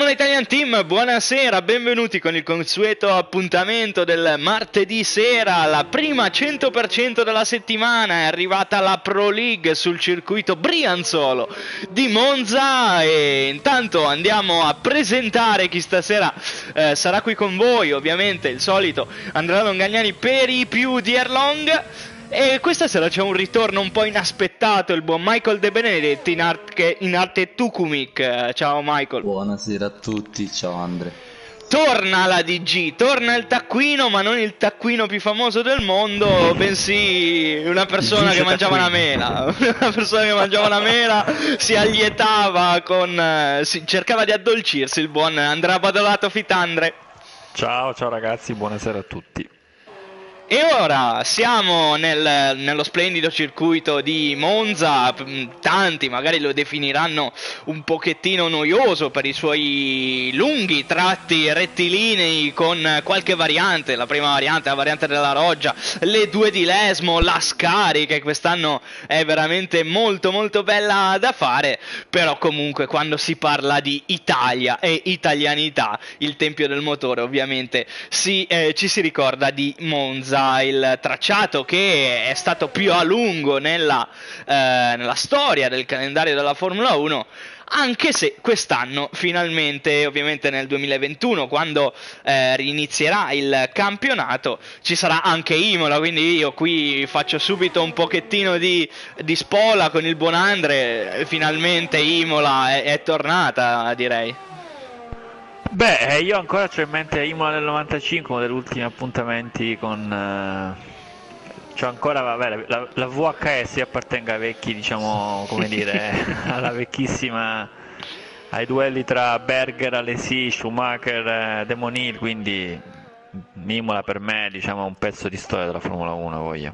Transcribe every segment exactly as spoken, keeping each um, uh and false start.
Formula Italian Team, buonasera, benvenuti con il consueto appuntamento del martedì sera, la prima cento per cento della settimana. È arrivata la Pro League sul circuito Brianzolo di Monza e intanto andiamo a presentare chi stasera eh, sarà qui con voi. Ovviamente il solito Andrea Longagnani per i più di Erlong. E questa sera c'è un ritorno un po' inaspettato, il buon Michael De Benedetti in, arte, in arte Tucumic. Ciao Michael. Buonasera a tutti, ciao Andre. Torna la D G, torna il taccuino, ma non il taccuino più famoso del mondo, bensì una persona che mangiava una mela. Una persona che mangiava una mela, si allietava con... si, cercava di addolcirsi il buon Andrea Badolato Fitandre. Ciao, ciao ragazzi, buonasera a tutti. E ora siamo nel, nello splendido circuito di Monza. Tanti magari lo definiranno un pochettino noioso per i suoi lunghi tratti rettilinei con qualche variante. La prima variante, la variante della Roggia, le due di Lesmo, la Scari, che quest'anno è veramente molto molto bella da fare. Però comunque quando si parla di Italia e italianità, il tempio del motore ovviamente si, eh, ci si ricorda di Monza, il tracciato che è stato più a lungo nella, eh, nella storia del calendario della Formula uno, anche se quest'anno finalmente, ovviamente nel duemilaventuno, quando eh, inizierà il campionato, ci sarà anche Imola, quindi io qui faccio subito un pochettino di, di spola con il buon Andre. Finalmente Imola è, è tornata, direi. Beh, io ancora c'ho in mente Imola del novantacinque, uno degli ultimi appuntamenti con... Uh, c'ho ancora, vabbè, la, la V H S appartenga ai vecchi, diciamo, come dire, alla vecchissima... ai duelli tra Berger, Alesi, Schumacher, De Monil, quindi Imola per me, diciamo, è un pezzo di storia della Formula uno, voglio.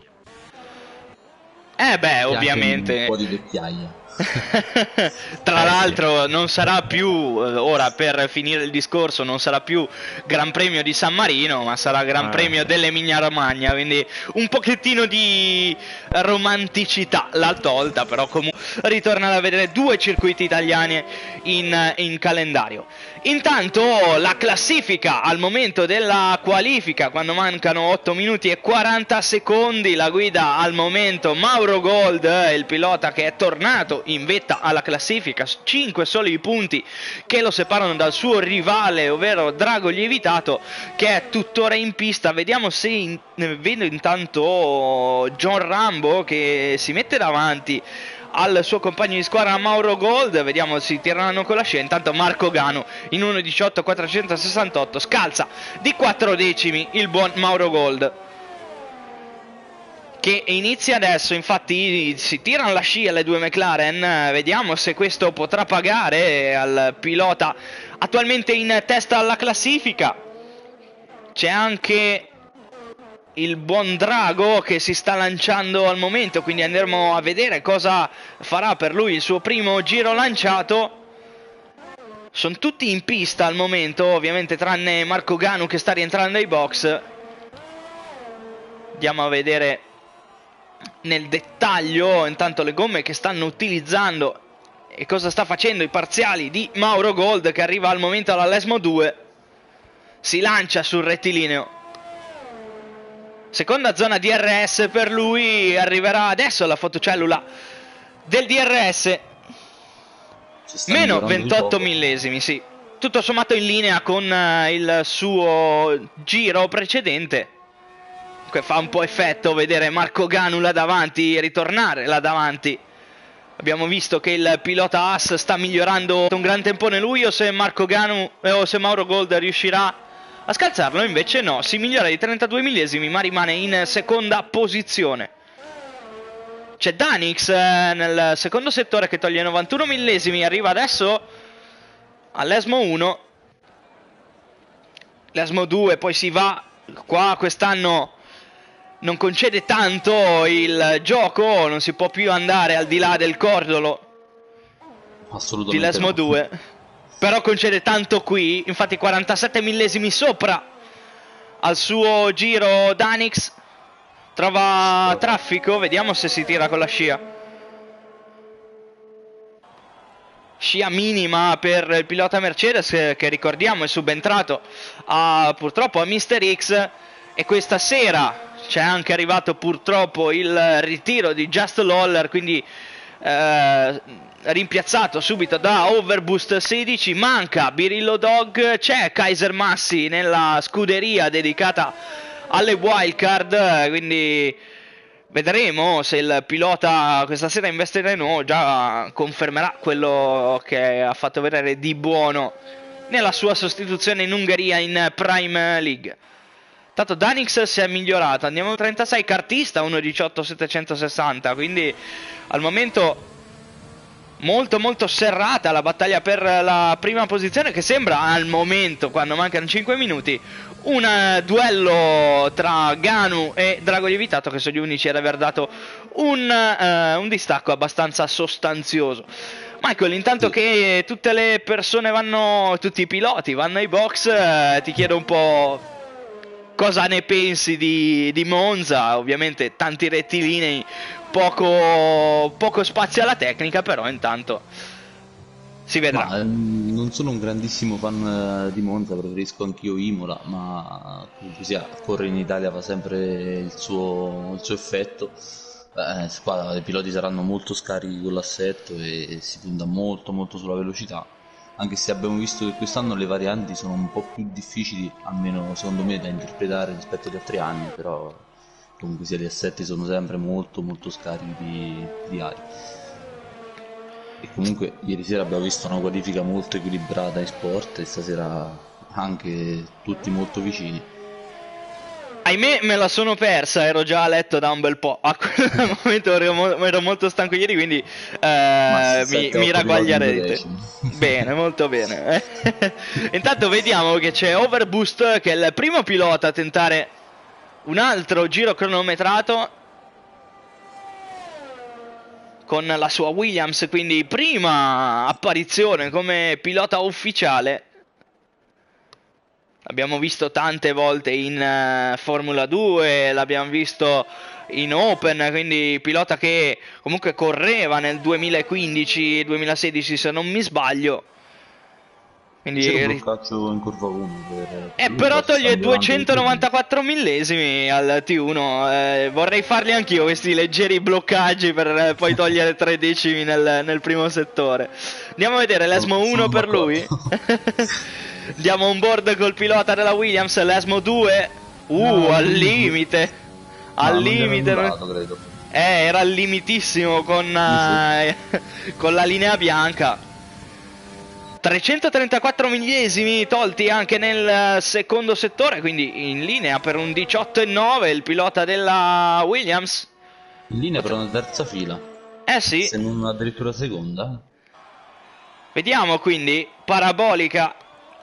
Eh beh, ovviamente... un po' di vecchiaia. Tra l'altro non sarà più, ora per finire il discorso, non sarà più Gran Premio di San Marino, ma sarà Gran Ah, Premio sì. dell'Emilia Romagna, quindi un pochettino di romanticità l'ha tolta, però comunque ritornare a vedere due circuiti italiani in, in calendario. Intanto la classifica al momento della qualifica, quando mancano otto minuti e quaranta secondi, la guida al momento Mauro Gold, il pilota che è tornato in vetta alla classifica, cinque soli i punti che lo separano dal suo rivale, ovvero Drago Lievitato, che è tuttora in pista. Vediamo se in, vedo intanto John Rambo che si mette davanti al suo compagno di squadra Mauro Gold. Vediamo se si tirano con la scia. Intanto Marco Ganu in uno diciotto quattrocentosessantotto scalza di quattro decimi il buon Mauro Gold, che inizia adesso. Infatti si tirano la scia le due McLaren. Vediamo se questo potrà pagare al pilota attualmente in testa alla classifica. C'è anche il buon Drago che si sta lanciando al momento, quindi andremo a vedere cosa farà per lui il suo primo giro lanciato. Sono tutti in pista al momento, ovviamente tranne Marco Ganu che sta rientrando ai box. Andiamo a vedere nel dettaglio intanto le gomme che stanno utilizzando e cosa sta facendo i parziali di Mauro Gold, che arriva al momento alla Lesmo due. Si lancia sul rettilineo. Seconda zona D R S per lui, arriverà adesso la fotocellula del D R S. Meno ventotto millesimi, sì. Tutto sommato in linea con uh, il suo giro precedente. Che fa un po' effetto vedere Marco Ganu là davanti, ritornare là davanti. Abbiamo visto che il pilota Haas sta migliorando un gran tempone lui, o se Marco Ganu eh, o se Mauro Gold riuscirà a scalzarlo. Invece no, si migliora di trentadue millesimi ma rimane in seconda posizione. C'è Danix eh, nel secondo settore che toglie novantuno millesimi, arriva adesso all'Esmo uno. L'Esmo due poi si va, qua quest'anno non concede tanto il gioco, non si può più andare al di là del cordolo di l'Esmo no. due. Però concede tanto qui, infatti quarantasette millesimi sopra al suo giro Danix. Trova traffico, vediamo se si tira con la scia. scia minima per il pilota Mercedes, che ricordiamo è subentrato a, purtroppo a mister X, e questa sera c'è anche arrivato purtroppo il ritiro di Just Lawler, quindi eh, rimpiazzato subito da Overboost sedici. Manca Birillo Dog, c'è Kaiser Massi nella scuderia dedicata alle wildcard, quindi vedremo se il pilota questa sera in veste Renault già confermerà quello che ha fatto vedere di buono nella sua sostituzione in Ungheria in Prime League. Tanto Danix si è migliorato, andiamo a trentasei, cartista uno diciotto settecentosessanta, quindi al momento molto molto serrata la battaglia per la prima posizione, che sembra al momento, quando mancano cinque minuti, un uh, duello tra Ganu e Drago Lievitato, che sono gli unici ad aver dato un, uh, un distacco abbastanza sostanzioso. Michael, intanto sì. che tutte le persone vanno, tutti i piloti vanno ai box, uh, ti chiedo un po' cosa ne pensi di, di Monza. Ovviamente tanti rettilinei, poco, poco spazio alla tecnica, però intanto si vedrà. Ma, ehm, non sono un grandissimo fan eh, di Monza, preferisco anch'io Imola, ma comunque sia, correre in Italia fa sempre il suo, il suo effetto. Eh, qua i piloti saranno molto scarichi con l'assetto e si punta molto molto sulla velocità, anche se abbiamo visto che quest'anno le varianti sono un po' più difficili, almeno secondo me, da interpretare rispetto agli altri anni, però comunque sia gli assetti sono sempre molto molto scarichi di, di aria. E comunque ieri sera abbiamo visto una qualifica molto equilibrata in sport e stasera anche tutti molto vicini. Ahimè, me la sono persa, ero già a letto da un bel po'. A quel momento ero, mo ero molto stanco ieri, quindi eh, mi, mi ragguagliarete. Bene, molto bene. Intanto vediamo che c'è Overboost, che è il primo pilota a tentare un altro giro cronometrato con la sua Williams, quindi prima apparizione come pilota ufficiale. L'abbiamo visto tante volte in uh, Formula due, l'abbiamo visto in Open, quindi pilota che comunque correva nel duemilaquindici duemilasedici se non mi sbaglio. Quindi c'era un bloccaccio in curva uno per... Eh, però toglie duecentonovantaquattro millesimi al T uno. eh, Vorrei farli anch'io questi leggeri bloccaggi per eh, poi togliere tre decimi nel, nel primo settore. Andiamo a vedere l'Esmo uno per lui. Andiamo on board col pilota della Williams, l'Esmo due. Uh, no, al limite. Al no, limite. Annullato, credo. Eh, era al limitissimo con, uh, con la linea bianca. trecentotrentaquattro millesimi tolti anche nel secondo settore, quindi in linea per un diciotto e nove il pilota della Williams. In linea per una terza fila. Eh sì. Se non addirittura seconda. Vediamo quindi, parabolica.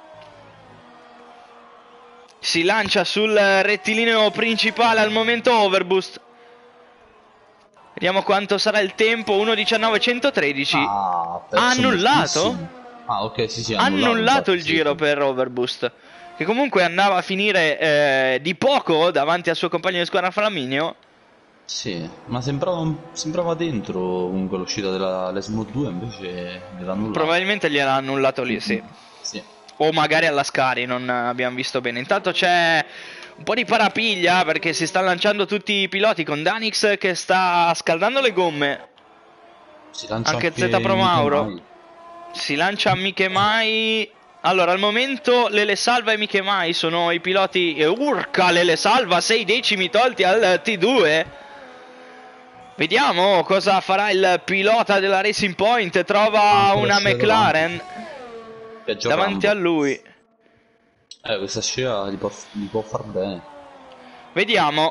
Si lancia sul rettilineo principale al momento Overboost. Vediamo quanto sarà il tempo, uno diciannove centotredici. Ah, ha annullato? Ah, ok, sì, sì, ha annullato, annullato il sì, giro sì. per Overboost, che comunque andava a finire eh, di poco davanti al suo compagno di squadra Flaminio. Sì, ma sembrava, un, sembrava dentro comunque l'uscita dell'Esmo due, invece gliel'ha annullato. Probabilmente gliel'ha annullato lì, sì. Sì. O magari alla Scari, non abbiamo visto bene. Intanto c'è un po' di parapiglia perché si sta lanciando tutti i piloti, con Danix che sta scaldando le gomme. Si lancia anche anche Z Pro Mauro. Si lancia Miche Mai. Allora, al momento Lele Salva e Miche Mai sono i piloti. E urca, Lele Salva, sei decimi tolti al T due. Vediamo cosa farà il pilota della Racing Point. Trova ah, una McLaren davanti a lui. Eh, questa scia gli può, gli può far bene. Vediamo.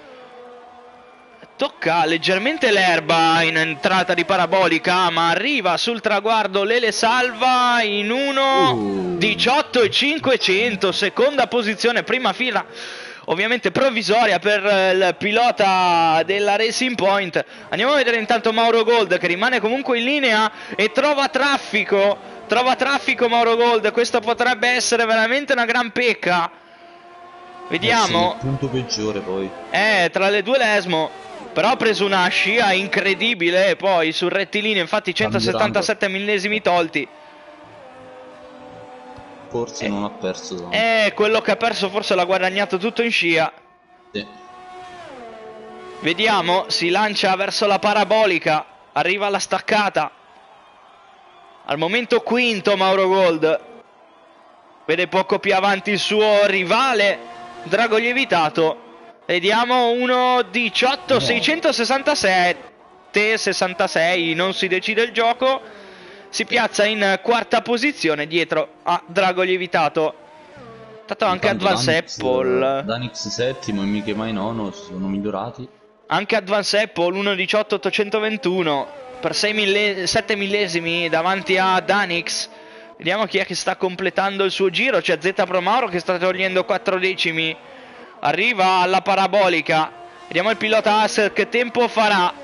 Tocca leggermente l'erba in entrata di parabolica, ma arriva sul traguardo Lele Salva in uno diciotto e cinquecento, seconda posizione, prima fila ovviamente provvisoria per il pilota della Racing Point. Andiamo a vedere intanto Mauro Gold, che rimane comunque in linea e trova traffico. Trova traffico Mauro Gold, questo potrebbe essere veramente una gran pecca. Vediamo. Eh sì, il punto peggiore poi. Eh, tra le due l'Esmo. Però ha preso una scia incredibile. Poi sul rettilineo, infatti, centosettantasette millesimi tolti. Forse eh, non ha perso. Eh, quello che ha perso forse l'ha guadagnato tutto in scia. Sì. Vediamo, si lancia verso la parabolica. Arriva alla staccata. Al momento quinto Mauro Gold. Vede poco più avanti il suo rivale Drago Lievitato. Vediamo uno diciotto seicentosessantasette sessantasei, non si decide il gioco. Si piazza in quarta posizione dietro a Drago Lievitato. Tanto anche Advance Apple. Danix settimo e Mikemai nono sono migliorati. Anche Advance Apple uno diciotto ottocentoventuno per sei mille, sette millesimi davanti a Danix. Vediamo chi è che sta completando il suo giro. C'è Z Pro Mauro che sta togliendo quattro decimi. Arriva alla parabolica. Vediamo il pilota Acer che tempo farà.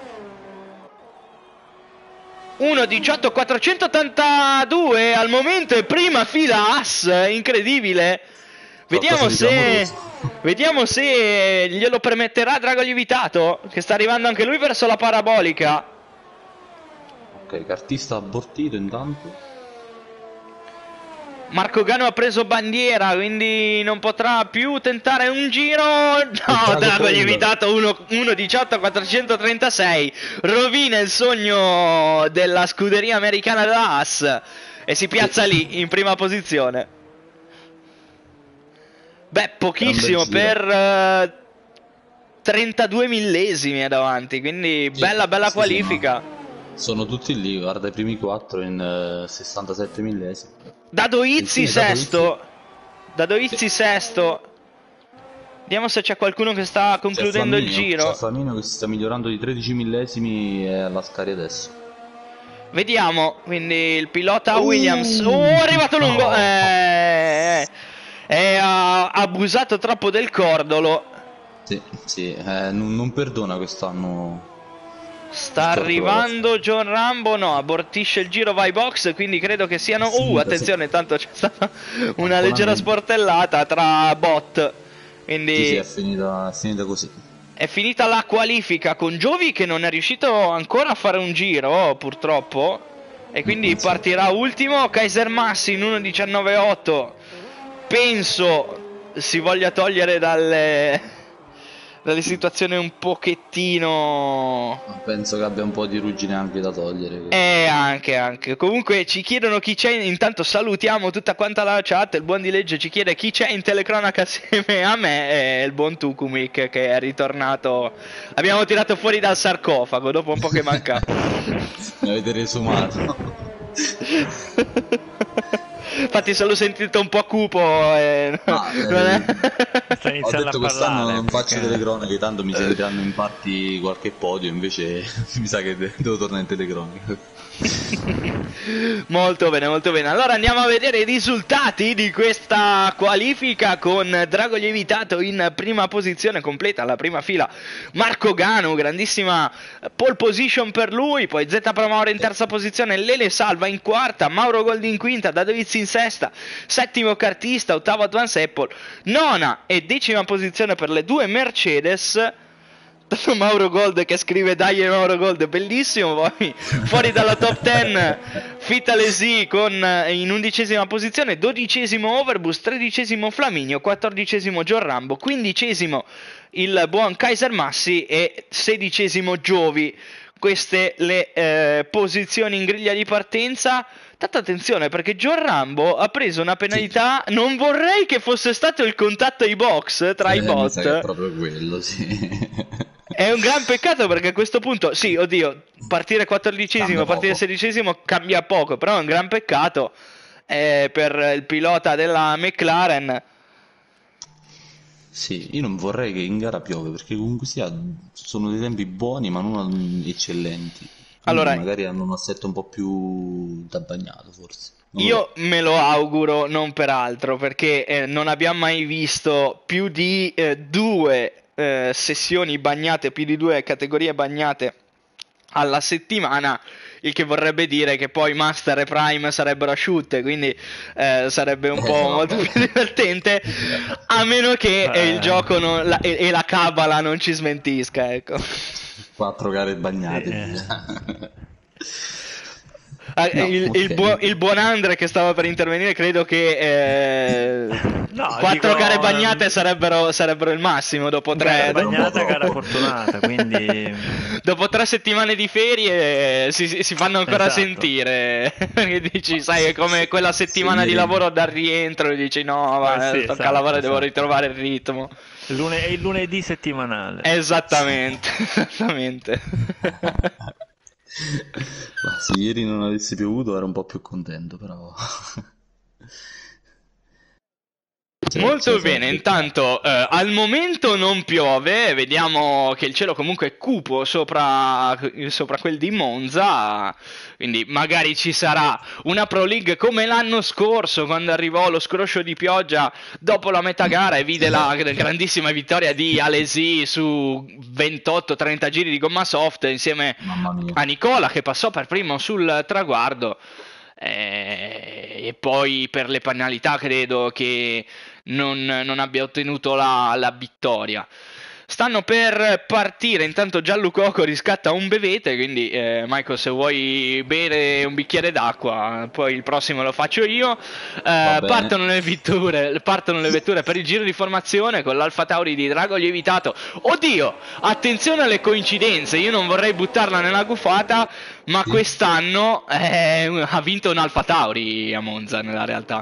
uno diciotto quattrocentottantadue al momento è prima fila As, incredibile. Vediamo se Vediamo se glielo permetterà Drago Lievitato, che sta arrivando anche lui verso la parabolica. Ok, cartista abortito intanto. Marco Gano ha preso bandiera, quindi non potrà più tentare un giro. No, Drago Lievitato uno diciotto quattrocentotrentasei. Rovina il sogno della scuderia americana da Haas e si piazza lì in prima posizione. Beh, pochissimo per uh, trentadue millesimi è davanti, quindi sì, bella bella sì, qualifica. Sì, sono tutti lì, guarda i primi quattro in uh, sessantasette millesimi. Dado Izzi sesto. Dado Izzi sì. sesto. Vediamo se c'è qualcuno che sta concludendo Flaminio, il giro. C'è Flaminio che si sta migliorando di tredici millesimi e alla Scari adesso. Vediamo, quindi il pilota uh, Williams. Oh, è arrivato lungo. No. Eh, eh, ha abusato troppo del cordolo. Sì, sì, eh, non, non perdona quest'anno. Sta arrivando John Rambo, no, abortisce il giro, va ai box, quindi credo che siano... Uh, attenzione, tanto c'è stata una leggera sportellata tra bot, quindi... Sì, sì, è finita, è finita così. È finita la qualifica con Giovi che non è riuscito ancora a fare un giro, purtroppo, e quindi partirà ultimo. Kaiser Massi in uno diciannove otto, penso si voglia togliere dalle... dalle situazioni un pochettino... Penso che abbia un po' di ruggine anche da togliere. Eh, anche, anche. Comunque ci chiedono chi c'è, intanto salutiamo tutta quanta la chat. Il buon di legge ci chiede chi c'è in telecronaca assieme a me. È il buon Tukumik che è ritornato. L'abbiamo tirato fuori dal sarcofago dopo un po' che manca. Mi avete resumato. Infatti se l'ho sentito un po' cupo eh, ah, eh, non è... Sto iniziando ho detto a quest'anno parlare, non faccio perché... telecronache, tanto mi sentiranno in parti qualche podio, invece mi sa che devo tornare in telecronaca. Molto bene, molto bene. Allora andiamo a vedere i risultati di questa qualifica con Drago Lievitato in prima posizione, completa la prima fila Marco Gano, grandissima pole position per lui, poi Z Pro Mauro in terza posizione, Lele Salva in quarta, Mauro Gold in quinta, Dadovizzi in sesta, settimo cartista, ottavo Advance Apple, nona e decima posizione per le due Mercedes. Mauro Gold che scrive dai Mauro Gold, bellissimo. Poi fuori dalla top dieci Fitalesi con in undicesima posizione, dodicesimo Overboost, tredicesimo Flaminio, quattordicesimo John Rambo, quindicesimo il buon Kaiser Massi e sedicesimo Giovi. Queste le eh, posizioni in griglia di partenza. Tanta attenzione perché John Rambo ha preso una penalità, sì. Non vorrei che fosse stato il contatto ai box tra eh, i bot. Mi sa che è proprio quello, sì. È un gran peccato perché a questo punto, sì, oddio, partire quattordicesimo, partire sedicesimo cambia poco, però è un gran peccato eh, per il pilota della McLaren. Sì, io non vorrei che in gara piove perché comunque sia sono dei tempi buoni ma non eccellenti. Allora, magari hanno un assetto un po' più da bagnato forse. Non io me lo auguro non per altro perché eh, non abbiamo mai visto più di eh, due eh, sessioni bagnate, più di due categorie bagnate alla settimana, il che vorrebbe dire che poi Master e Prime sarebbero asciutte, quindi eh, sarebbe un po' molto più divertente, a meno che eh, il gioco non, la, e, e la cabala non ci smentisca, ecco. Quattro gare bagnate. Eh. Ah, No, il, okay. il, buo, il buon Andre che stava per intervenire credo che eh, no, quattro dico, gare bagnate sarebbero, sarebbero il massimo dopo tre, gara bagnata, gara fortunata, quindi dopo tre settimane di ferie si, si fanno ancora esatto. sentire. Dici, sai, è come quella settimana sì, di lavoro dal rientro e dici no, va, eh sì, tocca esatto, lavorare, esatto. devo ritrovare il ritmo. Lune- è il lunedì settimanale. Esattamente, esattamente. Ma se ieri non avesse piovuto ero un po' più contento, però. Cioè, Molto cioè, bene, sempre- intanto eh, al momento non piove, vediamo che il cielo comunque è cupo sopra, sopra quel di Monza, quindi magari ci sarà una Pro League come l'anno scorso quando arrivò lo scroscio di pioggia dopo la metà gara e vide la grandissima vittoria di Alesi su ventotto trenta giri di gomma soft insieme Mamma mia. a Nicola che passò per primo sul traguardo. Eh, e poi per le penalità credo che non, non abbia ottenuto la, la vittoria. Stanno per partire, intanto Gianluca Coco riscatta un bevete, quindi eh, Michael se vuoi bere un bicchiere d'acqua, poi il prossimo lo faccio io. Eh, bene. partono, le vetture, partono le vetture per il giro di formazione con l'Alfa Tauri di Drago Lievitato. Oddio, attenzione alle coincidenze, io non vorrei buttarla nella gufata, ma Sì. quest'anno eh, ha vinto un Alfa Tauri a Monza nella realtà.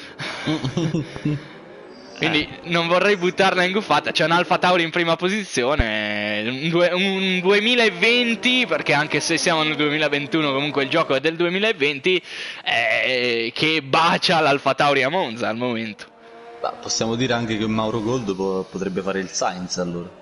Quindi non vorrei buttarla in gufata. C'è un Alfa Tauri in prima posizione, un, due, un duemilaventi, perché anche se siamo nel duemilaventuno comunque il gioco è del duemilaventi, eh, che bacia l'Alfa Tauri a Monza al momento. Ma possiamo dire anche che Mauro Gold po- potrebbe fare il Sainz allora.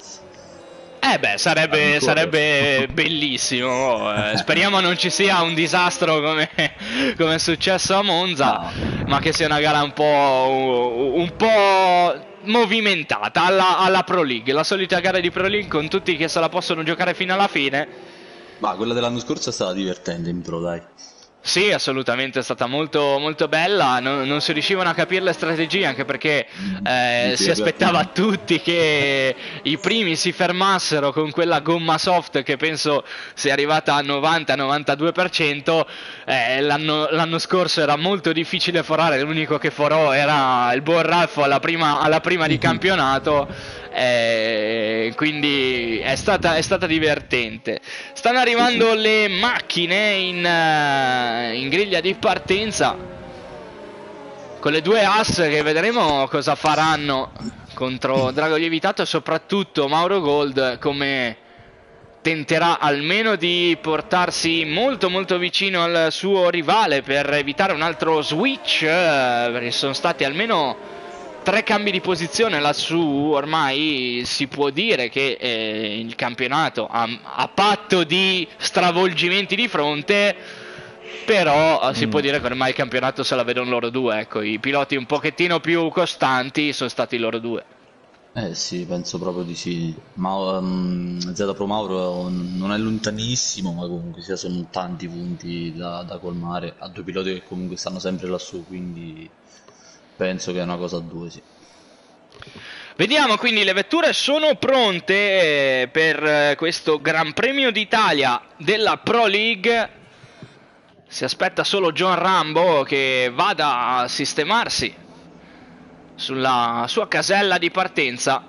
Eh beh, sarebbe, Ancora. sarebbe bellissimo. Eh, speriamo non ci sia un disastro come, come è successo a Monza, No. ma che sia una gara un po', un po' movimentata alla, alla Pro League, la solita gara di Pro League con tutti che se la possono giocare fino alla fine. Ma quella dell'anno scorso è stata divertente in Pro, dai. Sì, assolutamente, è stata molto, molto bella, non, non si riuscivano a capire le strategie anche perché eh, Sì, si aspettava sì. tutti che i primi si fermassero con quella gomma soft che penso sia arrivata al novanta novantadue per cento, eh, l'anno, l'anno scorso era molto difficile forare, l'unico che forò era il buon Raffo alla prima, alla prima di campionato. Eh, quindi è stata, è stata divertente. Stanno arrivando Sì, sì. le macchine in, uh, in griglia di partenza con le due As che vedremo cosa faranno contro Drago Lievitato e soprattutto Mauro Gold come tenterà almeno di portarsi molto molto vicino al suo rivale per evitare un altro switch, eh, perché sono stati almeno tre cambi di posizione lassù, ormai si può dire che eh, il campionato ha, a patto di stravolgimenti di fronte, però eh, si Mm. può dire che ormai il campionato se la vedono loro due, ecco, i piloti un pochettino più costanti sono stati loro due. Eh sì, penso proprio di sì. Ma um, Z Pro Mauro non è lontanissimo, ma comunque sia sono tanti punti da, da colmare. Ha due piloti che comunque stanno sempre lassù, quindi penso che è una cosa a due, sì. Vediamo, quindi le vetture sono pronte eh, per eh, questo Gran Premio d'Italia della Pro League. Si aspetta solo John Rambo che vada a sistemarsi sulla sua casella di partenza.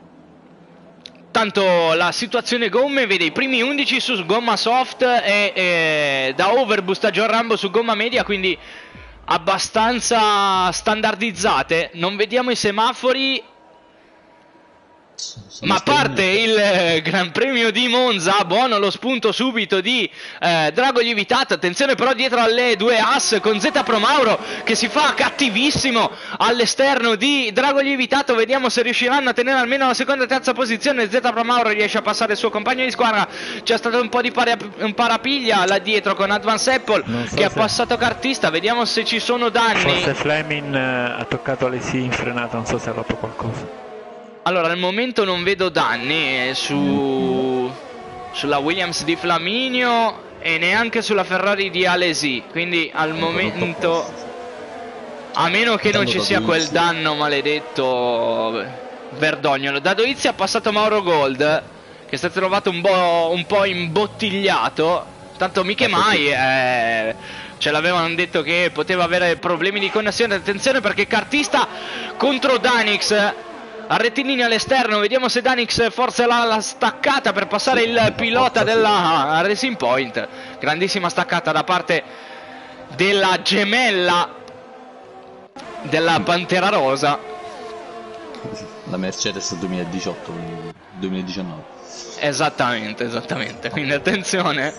Tanto la situazione gomme vede i primi undici su gomma soft e, e da overboost a John Rambo su gomma media, quindi abbastanza standardizzate. Non vediamo i semafori, Sono ma spegni- parte il eh, Gran Premio di Monza. Buono lo spunto subito di eh, Drago Lievitato. Attenzione però dietro alle due As con Z Pro Mauro che si fa cattivissimo all'esterno di Drago Lievitato. Vediamo se riusciranno a tenere almeno la seconda e terza posizione. Z Pro Mauro riesce a passare il suo compagno di squadra. C'è stato un po' di pari- un parapiglia là dietro con Advance Apple Non so che ha se- passato cartista. Vediamo se ci sono danni. Forse Fleming eh, ha toccato Alesi in frenata, non so se ha rotto qualcosa. Allora, al momento non vedo danni eh, su sulla Williams di Flaminio e neanche sulla Ferrari di Alesi, quindi al Ecco, momento, tutto a meno che non ci Tanto sia da quel Dovizzi. danno maledetto verdognolo. Da Dovizzi ha passato Mauro Gold che si è trovato un po', un po' imbottigliato. Tanto Miche Mai eh, ce l'avevano detto che poteva avere problemi di connessione. Attenzione perché Cartista contro Danix, a rettilineo all'esterno, vediamo se Danix forse l'ha la staccata per passare il pilota della Racing Point. Grandissima staccata da parte della gemella della Pantera Rosa, la Mercedes duemiladiciotto, duemiladiciannove. Esattamente, esattamente, quindi attenzione.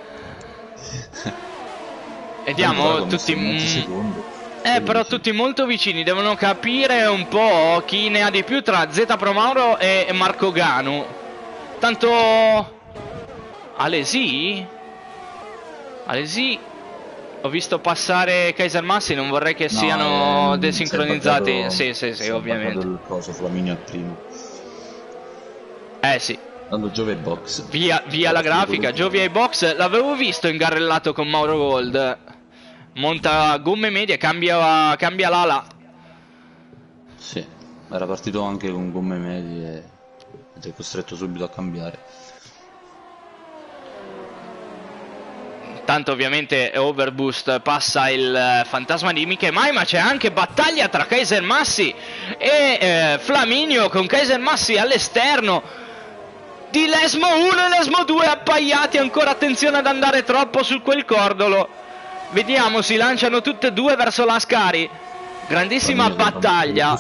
Vediamo tutti mm, eh però tutti molto vicini, devono capire un po' chi ne ha di più tra Z Pro Mauro e Marco Ganu. Tanto Alesi Alesi ho visto passare Kaiser Massi, non vorrei che No, siano eh, desincronizzati. si è Sì, sì, sì, si è ovviamente. Il coso Flaminio al primo. Eh sì. Dando Giove box. Via, via la grafica, Giovia e box, l'avevo visto ingarellato con Mauro Gold. Monta gomme medie, cambia, cambia l'ala. Sì, era partito anche con gomme medie ed è costretto subito a cambiare. Tanto ovviamente Overboost passa il fantasma di Miche Mai, ma c'è anche battaglia tra Kaiser Massi e eh, Flaminio, con Kaiser Massi all'esterno di Lesmo uno e Lesmo due appaiati. Ancora attenzione ad andare troppo su quel cordolo. Vediamo, si lanciano tutte e due verso l'Ascari. Grandissima battaglia.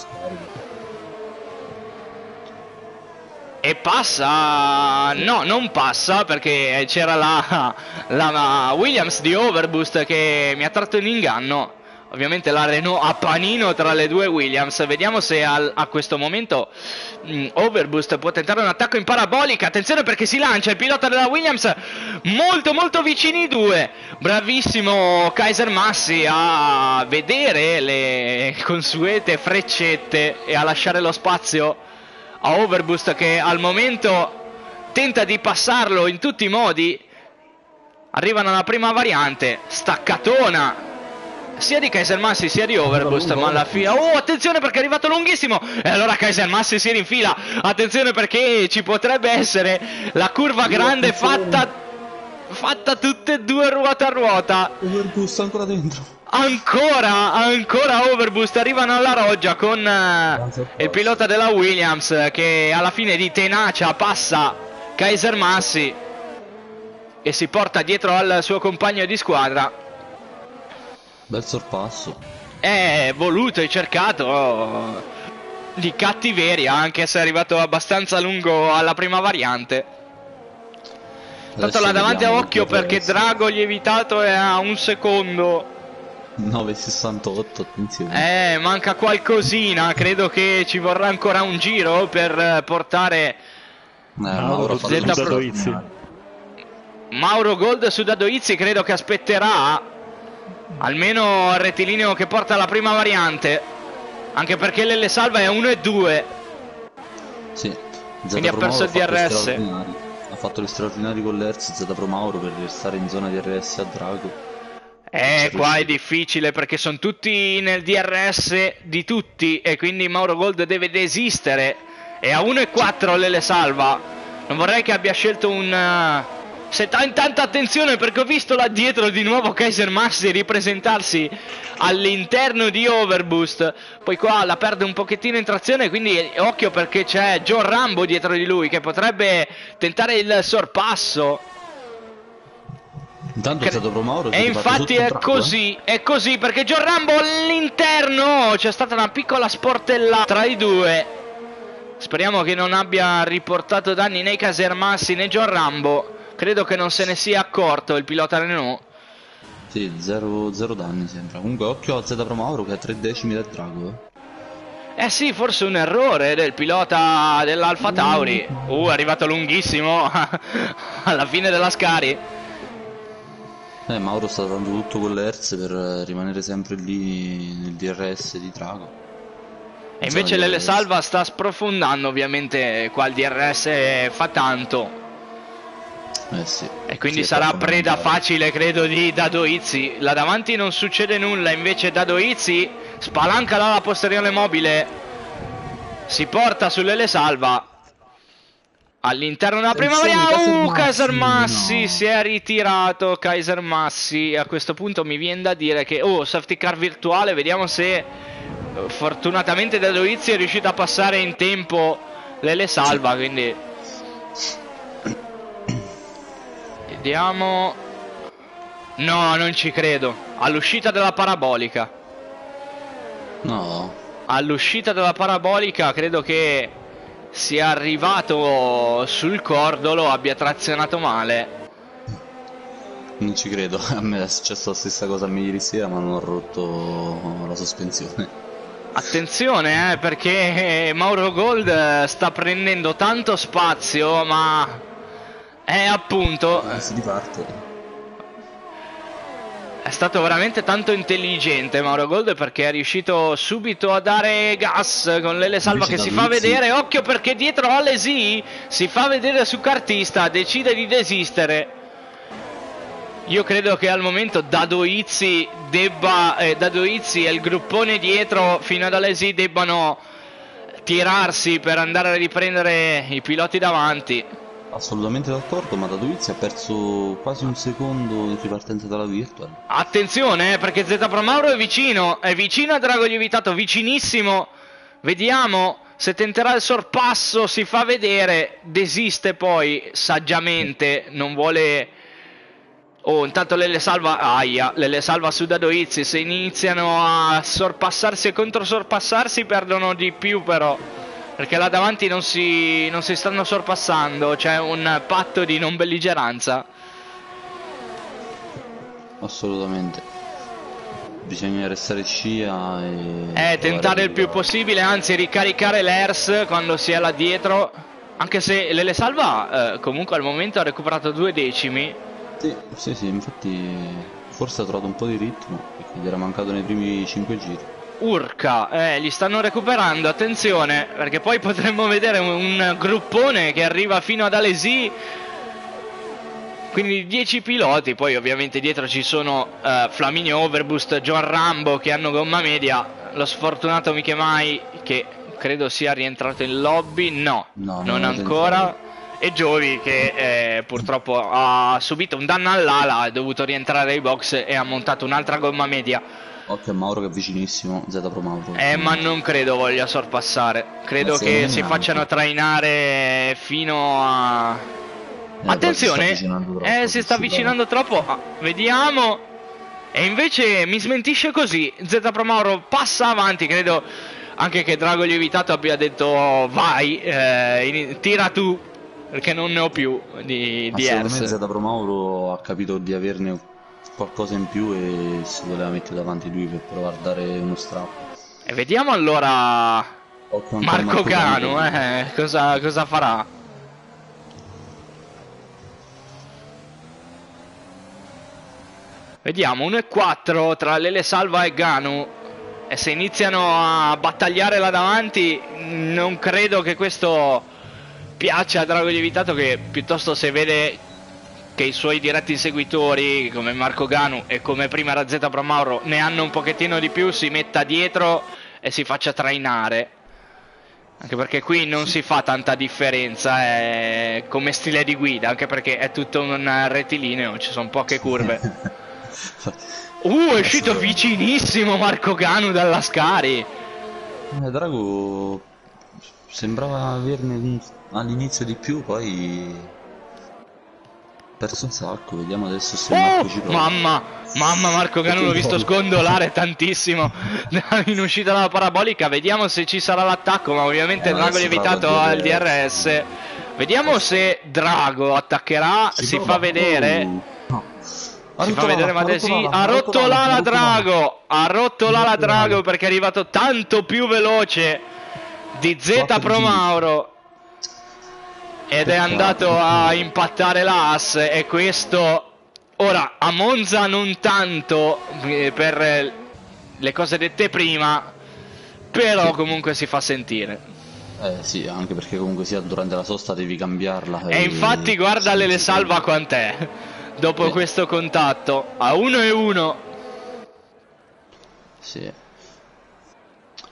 E passa... no, non passa perché c'era la, la Williams di Overboost che mi ha tratto in inganno. Ovviamente la Renault a panino tra le due Williams. Vediamo se al, a questo momento mh, Overboost può tentare un attacco in parabolica. Attenzione perché si lancia il pilota della Williams molto molto vicini i due. Bravissimo Kaiser Massi a vedere le consuete freccette e a lasciare lo spazio a Overboost, che al momento tenta di passarlo in tutti i modi. Arrivano alla prima variante, staccatona sia di Kaiser Massi sia di Overboost, ma alla fine... oh, attenzione perché è arrivato lunghissimo! E allora Kaiser Massi si rinfila. Attenzione perché ci potrebbe essere la curva grande fatta... fatta tutte e due ruota a ruota. Overboost ancora dentro. Ancora, ancora Overboost. Arrivano alla roggia con uh, il pilota della Williams che alla fine di tenacia passa Kaiser Massi e si porta dietro al suo compagno di squadra. Bel sorpasso. È voluto e cercato di cattiveria, anche se è arrivato abbastanza lungo alla prima variante. Tanto là davanti a occhio perché Drago lievitato è a un secondo. nove sessantotto, attenzione. Eh, manca qualcosina, credo che ci vorrà ancora un giro per portare eh, Mauro, Z Pro... Mauro Gold su Dadoizzi, credo che aspetterà almeno il rettilineo che porta alla prima variante, anche perché l'L Salva è uno e due. Sì, quindi ha perso il D R S. Ha fatto gli straordinari con l'Hertz Z Pro Mauro per restare in zona D R S a Drago. Eh, qua è difficile perché sono tutti nel D R S di tutti e quindi Mauro Gold deve desistere. E a uno e quattro l'L Salva. Non vorrei che abbia scelto un... se ta intanto attenzione perché ho visto là dietro di nuovo Kaiser Massi ripresentarsi all'interno di Overboost. Poi qua la perde un pochettino in trazione, quindi occhio perché c'è John Rambo dietro di lui che potrebbe tentare il sorpasso. Intanto Z Pro Mauro e infatti è così, eh? è così perché John Rambo all'interno c'è stata una piccola sportella tra i due. Speriamo che non abbia riportato danni né Kaiser Massi né John Rambo. Credo che non se ne sia accorto il pilota Renault. Sì, zero, zero danni sembra. Comunque occhio a Z Pro Mauro che ha tre decimi del Drago. Eh. eh sì, forse un errore del pilota dell'Alfa Tauri. Uh, è arrivato lunghissimo alla fine della Scari. Eh, Mauro sta dando tutto con l'Hertz per rimanere sempre lì nel D R S di Drago. E invece l'L Salva sta sprofondando, ovviamente qua il D R S fa tanto. Eh sì. E quindi sì, sarà preda facile credo di Dadoizzi. Là davanti non succede nulla, invece Dadoizzi spalanca l'ala posteriore mobile, si porta sull'L Salva all'interno della prima variante. Uh, Kaiser Massi no. Si è ritirato. Kaiser Massi. A questo punto mi viene da dire che oh, safety car virtuale. Vediamo se fortunatamente Dadoizzi è riuscito a passare in tempo Lele Salva. Quindi vediamo. No, non ci credo. All'uscita della parabolica. No. All'uscita della parabolica credo che sia arrivato sul cordolo, abbia trazionato male. Non ci credo, a me è successa la stessa cosa a me ieri sera, ma non ho rotto la sospensione. Attenzione eh, perché Mauro Gold sta prendendo tanto spazio, ma è appunto... Eh, si riparte. È stato veramente tanto intelligente Mauro Gold, perché è riuscito subito a dare gas con Lele Salva che si fa vedere. Occhio perché dietro Alesi si fa vedere su cartista, decide di desistere. Io credo che al momento Dadoizzi debba eh, Dadoizzi e il gruppone dietro fino ad Alesi debbano tirarsi per andare a riprendere i piloti davanti. Assolutamente d'accordo, ma Dadoizzi ha perso quasi un secondo in ripartenza dalla virtual. Attenzione eh, perché Z Pro Mauro è vicino, è vicino a Drago Lievitato, vicinissimo. Vediamo se tenterà il sorpasso, si fa vedere, desiste poi saggiamente, non vuole... Oh, intanto Lele Salva, aia, Lele Salva su Dadoizzi, se iniziano a sorpassarsi e controsorpassarsi perdono di più però. Perché là davanti non si, non si stanno sorpassando, c'è un patto di non belligeranza. Assolutamente. Bisogna restare scia e... Eh, tentare il più possibile, anzi ricaricare l'E R S quando si è là dietro. Anche se Lele Salva eh, comunque al momento ha recuperato due decimi. Sì, sì, sì, infatti forse ha trovato un po' di ritmo e quindi era mancato nei primi cinque giri. Urca, eh, li stanno recuperando, attenzione, perché poi potremmo vedere un, un gruppone che arriva fino ad Alesi. Quindi dieci piloti, poi ovviamente dietro ci sono uh, Flaminio Overboost, John Rambo che hanno gomma media, lo sfortunato Michemai che credo sia rientrato in lobby, no, no non, non ancora, e Giovi che eh, purtroppo ha subito un danno all'ala, è dovuto rientrare ai box e ha montato un'altra gomma media. Occhio a Mauro che è vicinissimo, Z Pro Mauro. Eh, ma non credo voglia sorpassare. Credo eh, che si facciano trainare fino a... Eh, Attenzione! Si troppo, eh, si sta avvicinando troppo. Ah, vediamo. E invece mi smentisce così. Z Pro Mauro passa avanti, credo anche che Drago Lievitato abbia detto vai, eh, tira tu, perché non ne ho più di, di Secondo me Z Pro Mauro ha capito di averne qualcosa in più e si voleva mettere davanti lui per provare a dare uno strappo. E vediamo allora Marco Ganu eh, cosa, cosa farà. Vediamo uno e quattro tra Lele Salva e Ganu, e se iniziano a battagliare là davanti non credo che questo piaccia a Drago Lievitato, che piuttosto se vede che i suoi diretti inseguitori come Marco Ganu e come prima era Z Pro Mauro ne hanno un pochettino di più, si metta dietro e si faccia trainare, anche perché qui non si fa tanta differenza eh, come stile di guida, anche perché è tutto un rettilineo, ci sono poche curve. Uh, è uscito vicinissimo Marco Ganu dalla Scari. eh, Drago sembrava averne all'inizio di più, poi perso un sacco. Vediamo adesso se oh, Marco ci prova. Mamma, mamma Marco Ganu l'ho visto sgondolare tantissimo in uscita dalla parabolica. Vediamo se ci sarà l'attacco, ma ovviamente eh, Drago Lievitato al D R S. Vediamo se Drago attaccherà, si, si fa vedere. Uh, no. Si fa vedere Madesi, ha rotto l'ala Drago, ha rotto l'ala Drago perché è arrivato tanto più veloce di Z Pro Mauro. Ed è andato a impattare l'As, e questo ora a Monza non tanto eh, per le cose dette prima, però comunque si fa sentire. Eh sì, anche perché comunque sia durante la sosta devi cambiarla. E, e infatti guarda Lele Salva quant'è dopo eh. questo contatto a uno e uno. Sì.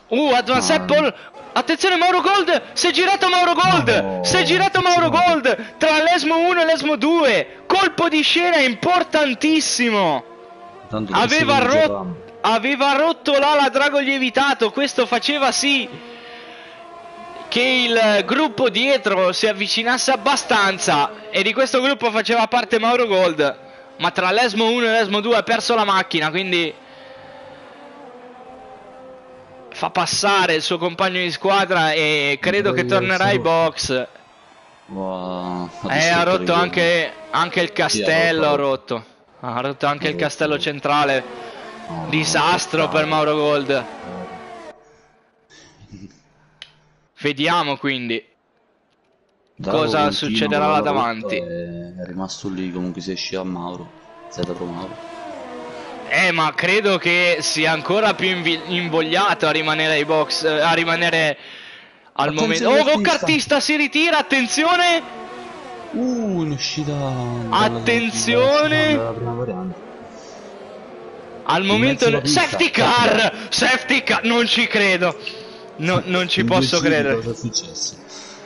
Uh, Advance Ah. Apple. Attenzione Mauro Gold. Si è girato Mauro Gold. No, Si è girato Mauro attenzione. Gold. Tra l'Esmo uno e l'Esmo due. Colpo di scena importantissimo. Tanto tre Aveva, secondi rot- giocavamo. aveva rotto l'ala drago lievitato. Questo faceva sì che il gruppo dietro si avvicinasse abbastanza. E di questo gruppo faceva parte Mauro Gold. Ma tra l'Esmo uno e l'Esmo due ha perso la macchina. Quindi fa passare il suo compagno di squadra. E credo che tornerà ai box. Wow, Eh, ha rotto anche, anche il castello. Sì, ha Ha rotto, rotto. Ha rotto anche Ha il rotto. castello centrale. No, Disastro no, per Mauro Gold. Vediamo quindi Drago cosa continua succederà con là la davanti. rotta e È rimasto lì, comunque si esce a Mauro. Z Pro Mauro. Eh, ma credo che sia ancora più invi- invogliato a rimanere ai box, eh, a rimanere al momento. Attenzione Oh, cartista. Cartista si ritira, attenzione! Uh, in uscita dalla- Attenzione! dalla prima variante. Al In momento mezzo alla pista. safety car! Safety car! Non ci credo! No, non ci In due posso giri credere. Cosa è successo?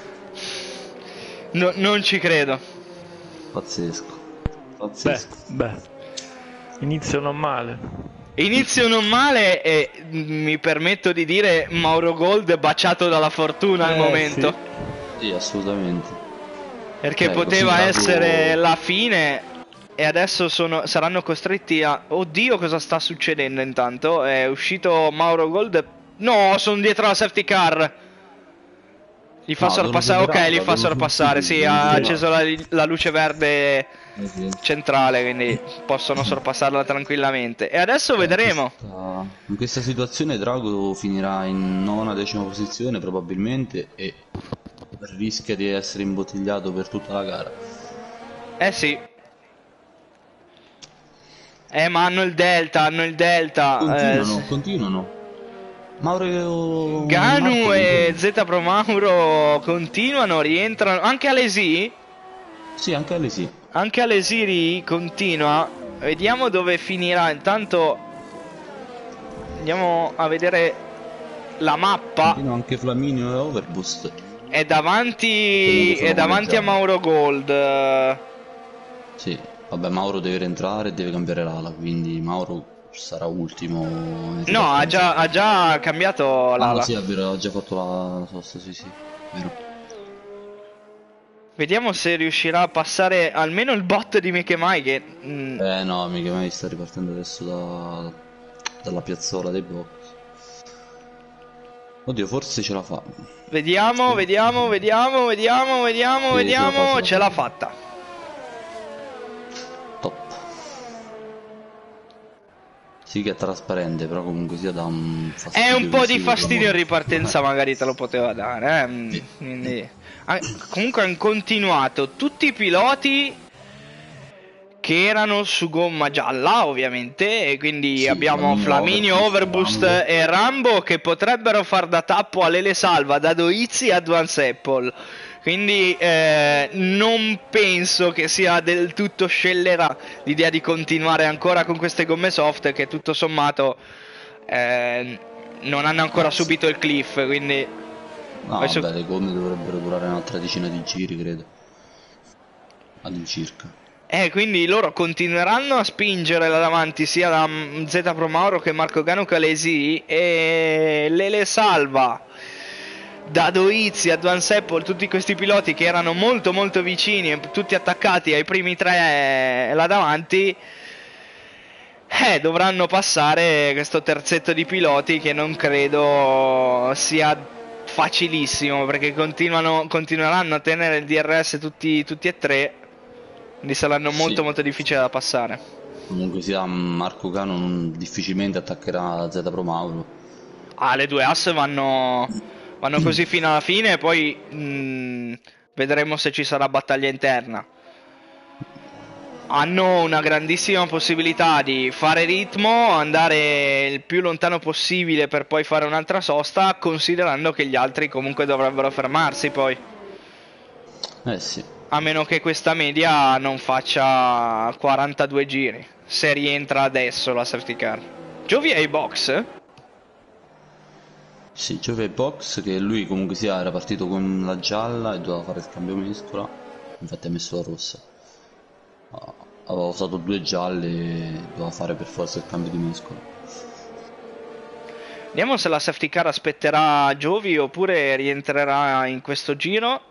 No, non ci credo. Pazzesco. Beh, Pazzesco. beh, inizio non male. Inizio non male e mm, mi permetto di dire Mauro Gold baciato dalla fortuna al Eh, momento. Sì, assolutamente. Perché Eh, così poteva Drago- essere la fine e adesso sono, saranno costretti a... Oddio, cosa sta succedendo intanto? È uscito Mauro Gold. No, sono dietro la safety car. Gli fa No, sorpassare. devono Ok, li fa superarla, devono sorpassare. Sì, devono ha superarla. acceso la, la luce verde Eh sì. centrale, quindi possono sorpassarla tranquillamente. E adesso vedremo. Questa- in questa situazione Drago finirà in nona decima posizione probabilmente e rischia di essere imbottigliato per tutta la gara. Eh sì. Eh, ma hanno il delta, hanno il delta. Eh, Continuano, sì. continuano. Mauro Ganu Marco e continuano. Z Pro Mauro continuano, rientrano. Anche Alesi, Sì, anche lei sì. anche Alesiri continua. Vediamo dove finirà. Intanto andiamo a vedere la mappa. Continua anche Flaminio e Overboost. È davanti, Comunque sono è davanti a pareggiati. Mauro Gold. Sì, vabbè, Mauro deve rientrare e deve cambiare l'ala, quindi Mauro sarà ultimo. in No, ha già, ha già cambiato Ah, no, l'ala. sì, è vero, ha già fatto la, la sosta, sì, sì, vero. Vediamo se riuscirà a passare almeno il bot di Mikemai che... mm, Eh no, mica mai sta ripartendo adesso da, dalla piazzola dei box. Oddio, forse ce la fa. Vediamo, vediamo, vediamo, vediamo, vediamo, Sì, vediamo. ce Ce la l'ha fa, fatta. Top. Sì che è trasparente, però comunque sia da un fastidio. È un po' di visivo, fastidio in però- ripartenza, magari te lo poteva dare. Eh? mm, Sì. quindi- ah, comunque hanno continuato tutti i piloti che erano su gomma gialla, ovviamente. E quindi Sì, abbiamo Flaminio, Flaminio, Overboost, Overboost Rambo. e Rambo che potrebbero far da tappo a Lele Salva, da Doizzi a Advance Apple. Quindi eh, non penso che sia del tutto scellera l'idea di continuare ancora con queste gomme soft che tutto sommato eh, non hanno ancora subito il cliff, quindi No, Adesso- vabbè, le gomme dovrebbero durare un'altra decina di giri, credo. All'incirca. eh, quindi loro continueranno a spingere là davanti sia da mm, Z Pro Mauro che Marco Ganu che Alesi e Lele Salva da Doizzi, Advance Apple, tutti questi piloti che erano molto molto vicini e tutti attaccati ai primi tre là davanti, eh, dovranno passare questo terzetto di piloti che non credo sia facilissimo perché continuano, continueranno a tenere il D R S tutti, tutti e tre, quindi saranno molto Sì. molto difficili da passare. Comunque sia, Marco Cano non- difficilmente attaccherà Z Pro Mauro. Ah, le due ass vanno, vanno così fino alla fine e poi mh, vedremo se ci sarà battaglia interna. Hanno una grandissima possibilità di fare ritmo, andare il più lontano possibile per poi fare un'altra sosta, considerando che gli altri comunque dovrebbero fermarsi poi. Eh sì. A meno che questa media non faccia quarantadue giri, se rientra adesso la safety car. Giovi ai box? Sì, Giove box, che lui comunque sia era partito con la gialla e doveva fare il cambio mescola, infatti ha messo la rossa. Ah, aveva usato due gialle e doveva fare per forza il cambio di mescola. Vediamo se la safety car aspetterà Giovi oppure rientrerà in questo giro.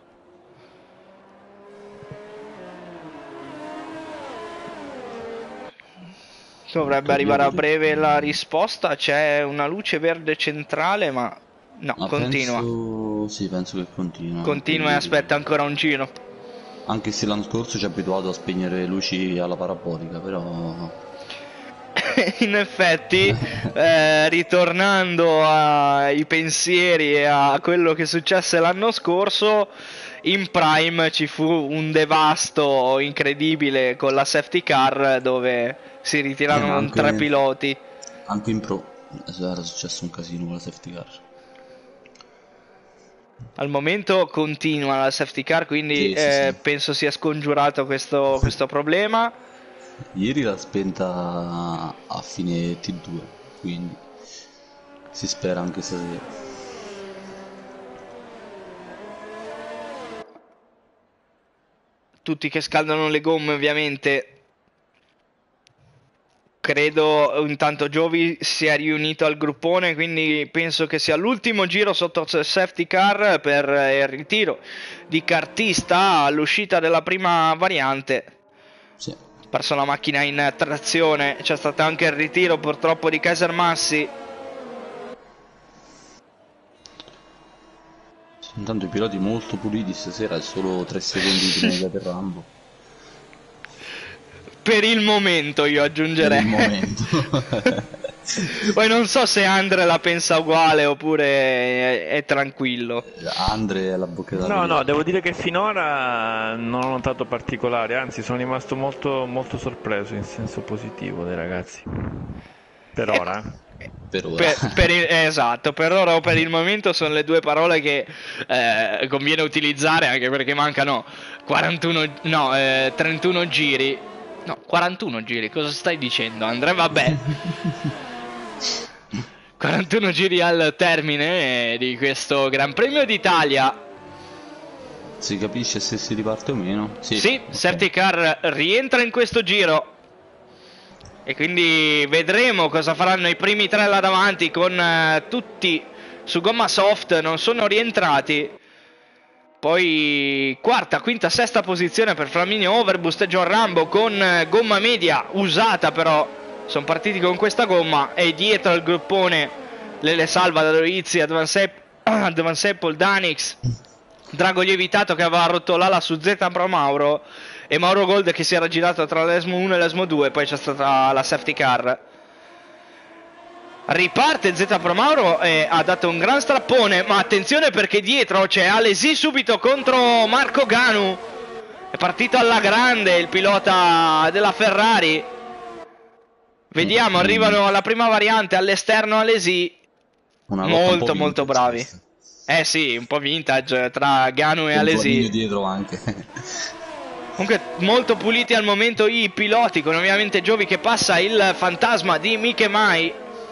Dovrebbe arrivare a breve la risposta. C'è una luce verde centrale, ma no, Ma continua. Penso... Sì, penso che continua. Continua e aspetta ancora un giro. Anche se l'anno scorso ci ha abituato a spegnere luci alla parabolica, però... In effetti, eh, ritornando ai pensieri e a quello che successe l'anno scorso, in Prime ci fu un devasto incredibile con la safety car dove si ritirarono Eh, anche- tre piloti. Anche in pro era successo un casino con la safety car. Al momento continua la safety car, quindi Sì, sì, eh, sì. penso sia scongiurato questo, questo problema. Ieri l'ha spenta a fine T due, quindi si spera anche stasera. Tutti che scaldano le gomme, ovviamente. Credo intanto Giovi sia riunito al gruppone, quindi penso che sia l'ultimo giro sotto safety car per il ritiro di cartista all'uscita della prima variante. Sì. Perso la macchina in trazione, c'è stato anche il ritiro purtroppo di Kaiser Massi. Intanto i piloti molto puliti stasera, è solo tre secondi di media per Rambo. Per il momento io Per aggiungerei. il momento. Poi non so se Andre la pensa uguale oppure è, è tranquillo. Andre è la bocca da No, no, devo dire che finora non ho notato particolari, anzi sono rimasto molto, molto sorpreso in senso positivo dei ragazzi. Per ora. per ora. Per, per il, esatto, per ora o per il momento sono le due parole che eh, conviene utilizzare, anche perché mancano quarantuno, no, eh, trentuno giri. No, quarantuno giri, cosa stai dicendo, Andrea? Vabbè. quarantuno giri al termine di questo Gran Premio d'Italia. Si capisce se si riparte o meno? Sì, Sì, ok. safety car rientra in questo giro. E quindi vedremo cosa faranno i primi tre là davanti con eh, tutti su gomma soft, non sono rientrati. Poi quarta, quinta, sesta posizione per Flaminio Overboost e John Rambo con eh, gomma media usata, però sono partiti con questa gomma. E dietro al gruppone Lele Salva, Daloizzi, Advance Apple, Danix, Drago Lievitato che aveva rotto l'ala su Z Pro Mauro e Mauro Gold che si era girato tra l'Esmo uno e l'Esmo due. Poi c'è stata la safety car. Riparte Z Pro Mauro e ha dato un gran strappone, ma attenzione perché dietro c'è Alesi subito contro Marco Ganu. È partito alla grande il pilota della Ferrari. Vediamo, arrivano alla prima variante all'esterno Alesi. Una lotta un po' Molto molto vintage bravi. questa. Eh sì, un po' vintage tra Ganu e Con Alesi. Flaminio dietro anche. Comunque molto puliti al momento i piloti, con ovviamente Giovi che passa il fantasma di Miche Mai,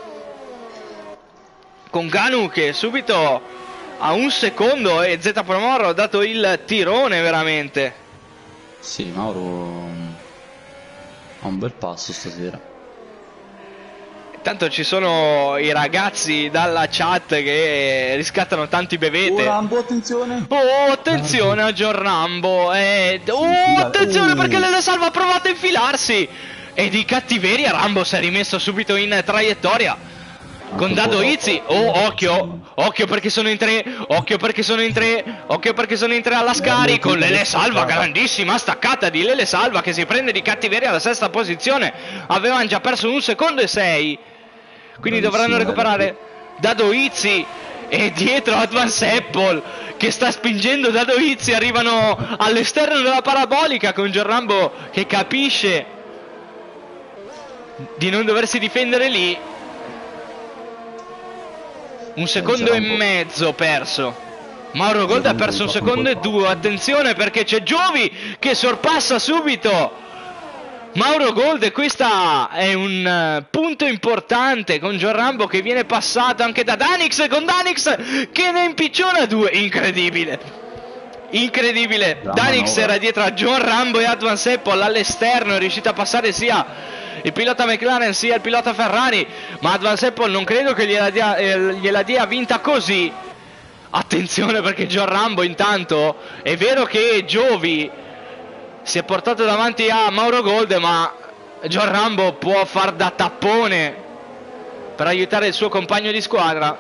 con Ganu che subito a un secondo e Z Pro Mauro ha dato il tirone veramente. Sì, Mauro mm, ha un bel passo stasera. Intanto ci sono i ragazzi dalla chat che riscattano tanti bevete. Oh, Rambo, attenzione! Oh, attenzione a John Rambo. Eh, oh, attenzione Uh. perché Lele Salva ha provato a infilarsi. E di cattiveria Rambo si è rimesso subito in traiettoria con Dado Izzi. Oh, occhio, occhio perché sono in tre, occhio perché sono in tre, occhio perché sono in tre alla Scari con Lele Salva, grandissima staccata di Lele Salva che si prende di cattiveria alla sesta posizione. Avevano già perso un secondo e sei. Quindi dovranno recuperare Dado Izzi e dietro Advance Apple che sta spingendo Dado Izzi. Arrivano all'esterno della parabolica con John Rambo che capisce di non doversi difendere lì. Un secondo e mezzo perso. Mauro Gold ha perso un secondo e due. Attenzione perché c'è Giovi che sorpassa subito Mauro Gold, e questo è un uh, punto importante con John Rambo che viene passato anche da Danix, con Danix che ne impicciona due, incredibile, incredibile. La Danix manovra. era dietro a John Rambo e Advance Apple all'esterno, è riuscito a passare sia il pilota McLaren sia il pilota Ferrari, ma Advance Apple non credo che gliela dia, eh, gliela dia vinta così. Attenzione, perché John Rambo intanto, è vero che Giovi si è portato davanti a Mauro Gold, ma John Rambo può far da tappone per aiutare il suo compagno di squadra.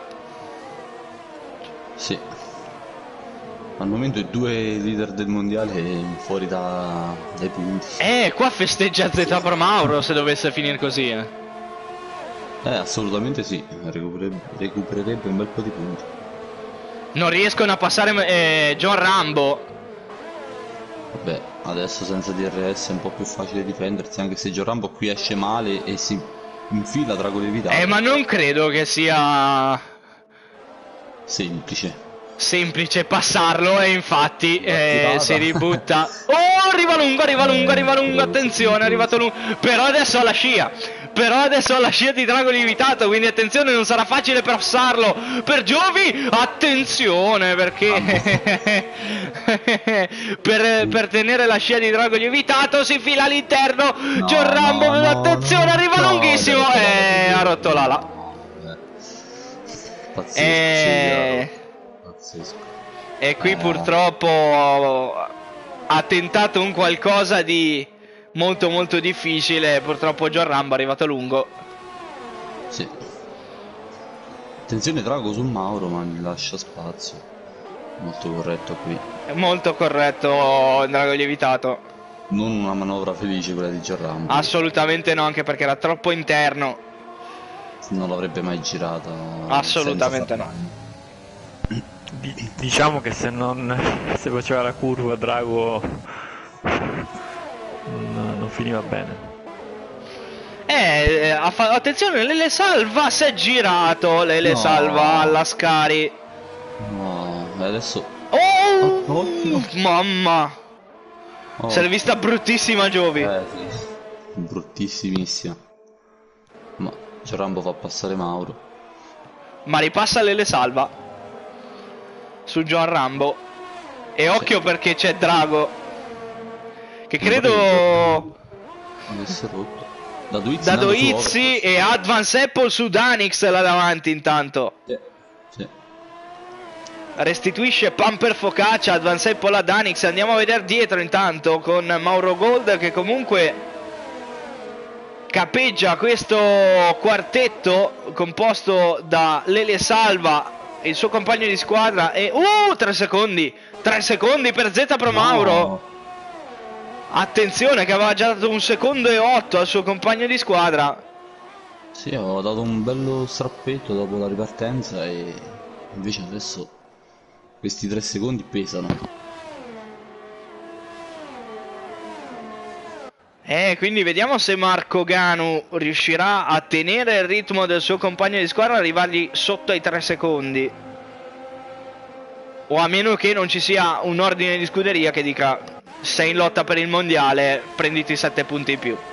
Sì. Al momento i due leader del mondiale fuori da, dai punti. Eh, qua festeggia Z per Mauro se dovesse finire così. Eh, Eh, assolutamente sì. Recupererebbe, recupererebbe un bel po' di punti. non riescono a passare eh, John Rambo. Vabbè, adesso senza D R S è un po' più facile difendersi, anche se John Rambo qui esce male e si infila Drago Levitato. Eh, ma non credo che sia Semplice. semplice passarlo, e infatti eh, tirata. si ributta. Oh, arriva lungo, arriva lungo, arriva lungo, attenzione, è arrivato lungo. Però adesso ha la scia, però adesso ha la scia di Drago Limitato, quindi attenzione, non sarà facile passarlo per Giovi. Attenzione, perché per, per tenere la scia di Drago Lievitato si fila all'interno. No, John Rambo, no, no, attenzione, no, arriva no, lunghissimo no, e ha rotto l'ala. Pazzesco, E... sì, pazzesco. E qui Eh. purtroppo ha tentato un qualcosa di molto molto difficile. Purtroppo John Rambo è arrivato lungo. Sì. Attenzione Drago sul Mauro, ma gli lascia spazio. Molto corretto qui. È molto corretto Drago Lievitato. Non una manovra felice quella di John Rambo. Assolutamente no, anche perché era troppo interno. Non l'avrebbe mai girata. Assolutamente senza no. Ferrari. Di- diciamo che se non se faceva la curva Drago non, non finiva bene. Eh, ha fa- attenzione, Lele Salva si è girato. Lele No. Salva alla Scari. No, e adesso. Oh, Occhio. mamma. Oh. Se l'è vista bruttissima Giovi. Eh sì. Bruttissimissima. Ma John Rambo fa passare Mauro. Ma ripassa Lele Salva su John Rambo. E occhio perché c'è Drago, che credo Avesse rotto. Da Doizzi, da nato su Doizzi, Overpass. e Advance Apple su Danix là davanti intanto. Sì. Sì. Restituisce Pumper Focaccia, Advance Apple a Danix. Andiamo a vedere dietro intanto con Mauro Gold, che comunque capeggia questo quartetto composto da Lele Salva e il suo compagno di squadra. E uh, tre secondi, tre secondi per Z Pro Mauro. No. Attenzione, che aveva già dato un secondo e otto al suo compagno di squadra. Sì, avevo dato un bello strappetto dopo la ripartenza e invece adesso questi tre secondi pesano. Eh, quindi vediamo se Marco Ganu riuscirà a tenere il ritmo del suo compagno di squadra, arrivargli sotto ai tre secondi. O a meno che non ci sia un ordine di scuderia che dica: sei in lotta per il mondiale, prenditi sette punti in più.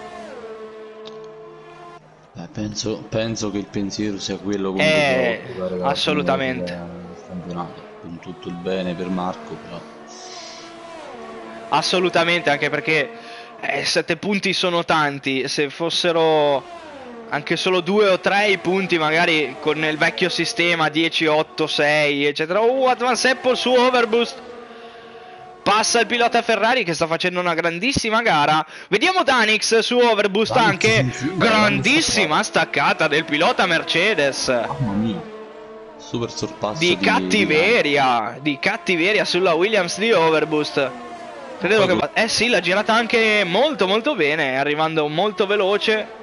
Beh, penso, penso che il pensiero sia quello con Eh, cui giocare la assolutamente. finale del campionato. Con tutto il bene per Marco, però. Assolutamente, anche perché eh, sette punti sono tanti. Se fossero anche solo due o tre i punti, magari con il vecchio sistema dieci, otto, sei eccetera. Uh, Advance Apple su Overboost. Passa il pilota Ferrari che sta facendo una grandissima gara. Vediamo Danix su Overboost. Danix, Anche sì, sì, grandissima staccata del pilota Mercedes. Mamma mia. Super sorpasso Di cattiveria, di cattiveria sulla Williams di Overboost. Credo che va... Eh sì, l'ha girata anche molto molto bene, arrivando molto veloce.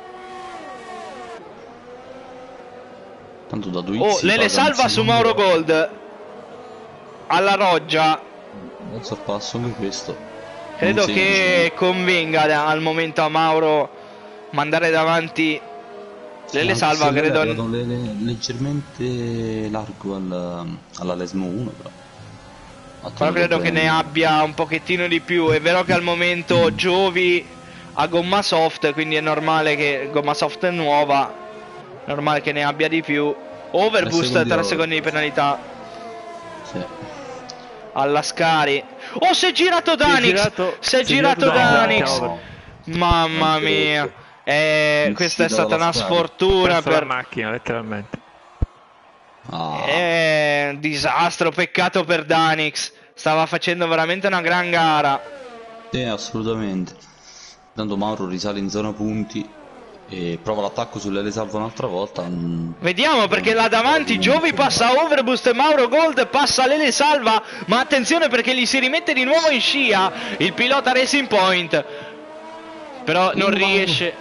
Tanto da Doizzi Oh, Lele paga un Salva su secondo. Mauro Gold. Alla roggia. Un sorpasso anche questo. Credo Non semplice. che convenga da- al momento a Mauro mandare davanti Lele Anche Salva, se lui è credo. arrivato le- le- leggermente largo al, alla Lesmo uno, però. Ha Però tenuto credo che bene. ne abbia un pochettino di più. È vero che al momento Giovi a gomma soft, quindi è normale che gomma soft è nuova, è normale che ne abbia di più. Overboost, tre secondi di penalità. Sì. Alla Scari. Oh, si è girato Danix! Si è girato Danix! Mamma mia! Eh, questa è stata una sfortuna per la macchina, letteralmente. Ah. Eh, disastro, peccato per Danix. Stava facendo veramente una gran gara. Sì, assolutamente. Tanto Mauro risale in zona punti e prova l'attacco sull'L salvo un'altra volta. Vediamo, perché là davanti Giovi passa Overboost e Mauro Gold passa l'Ele Salva, ma attenzione perché gli si rimette di nuovo in scia il pilota Racing Point, però non riesce.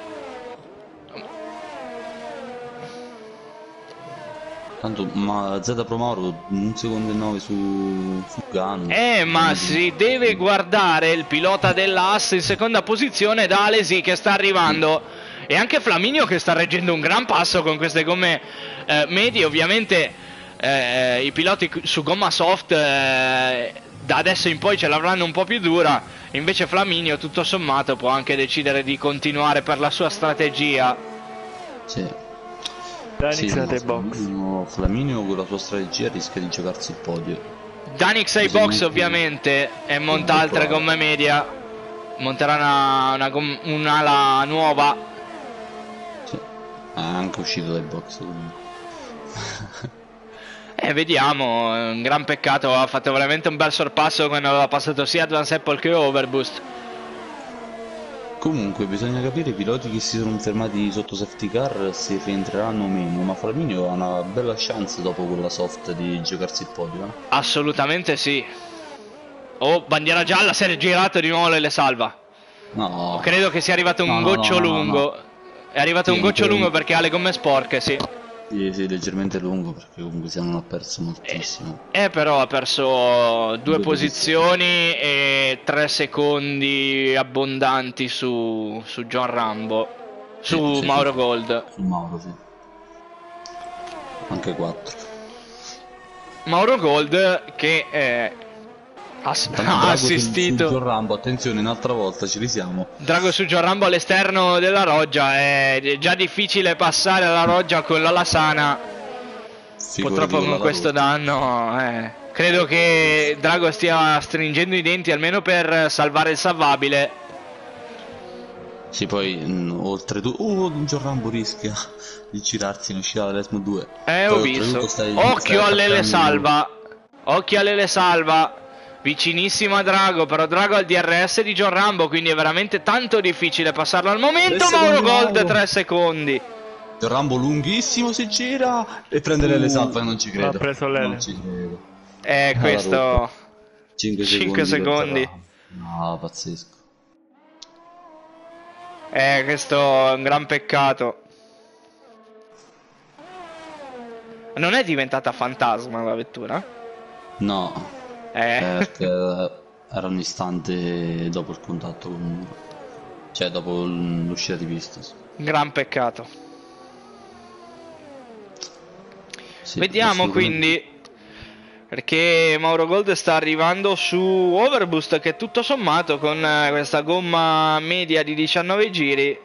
Tanto, ma Z Pro Mauro un secondo e nove su, su Gun. Eh, ma si deve guardare il pilota dell'A S in seconda posizione, da Alesi che sta arrivando. E anche Flaminio che sta reggendo un gran passo con queste gomme eh, medie. Ovviamente eh, i piloti su gomma soft eh, da adesso in poi ce l'avranno un po' più dura. Invece Flaminio tutto sommato può anche decidere di continuare per la sua strategia. Sì. Danix sì, no, no, box. Flaminio, Flaminio con la sua strategia rischia di giocarsi il podio. Danix ai box ovviamente e monta altre gomme media. Monterà una, una un'ala nuova. È anche uscito dai box. Eh, vediamo, è un gran peccato, ha fatto veramente un bel sorpasso quando aveva passato sia Advance Apple che Overboost. Comunque bisogna capire i piloti che si sono fermati sotto safety car se rientreranno o meno, ma Flaminio ha una bella chance dopo quella soft di giocarsi il podio. Eh? Assolutamente sì. Oh, bandiera gialla, si è girato di nuovo le salva. No. Credo che sia arrivato un no, no, goccio no, no, lungo. no, no. È arrivato sì, un goccio per... lungo perché ha le gomme sporche, sì. Sì, sì, leggermente lungo perché comunque se non ha perso moltissimo. Eh, però ha perso due, due posizioni, posizioni e tre secondi abbondanti su, su John Rambo. Su sì, Mauro sì, Gold. Su Mauro, sì. Anche quattro. Mauro Gold che eh, ha, ha assistito. Su John Rambo, attenzione, un'altra volta ci risiamo. Drago su John Rambo all'esterno della roggia. È già difficile passare alla roggia con la Lasana. Figurati. Purtroppo con questo danno eh, credo che Drago stia stringendo i denti almeno per salvare il salvabile. Sì, poi mh, oltretutto oh, John Rambo rischia di girarsi in uscita dall'Esmo due. Eh, poi, ho visto. Stai, occhio all'Ele salva. Occhio all'Ele salva. Vicinissimo a Drago, però Drago ha il D R S di John Rambo, quindi è veramente tanto difficile passarlo al momento. Mauro Gold, tre secondi. John Rambo lunghissimo, si gira e prende uh, le salve, non ci credo. Ha preso l'Ele. Non ci credo. Eh, questo... cinque cinque secondi. No, pazzesco. Eh, questo è un gran peccato. Non è diventata fantasma la vettura? No. Eh. Perché era un istante dopo il contatto con il muro. Cioè dopo l'uscita di pista. Gran peccato. Sì, vediamo quindi, perché Mauro Gold sta arrivando su Overboost che tutto sommato con questa gomma media di diciannove giri,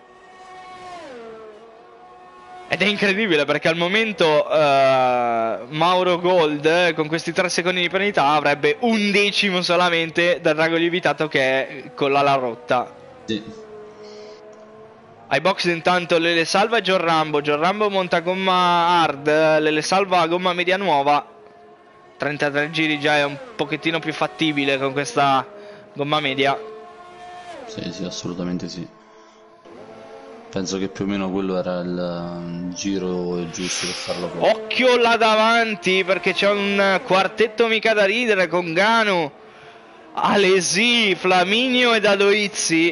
ed è incredibile perché al momento uh, Mauro Gold con questi tre secondi di penalità avrebbe un decimo solamente da Drago Lievitato che è con l'ala rotta. Sì. Ai box intanto Lele salva John Rambo. John Rambo monta gomma hard, Lele salva gomma media nuova. trentatré giri già è un pochettino più fattibile con questa gomma media. Sì, sì, assolutamente sì. Penso che più o meno quello era il giro giusto per farlo fuori. Occhio là davanti perché c'è un quartetto mica da ridere con Ganu, Alesi, Flaminio e Dadoizzi.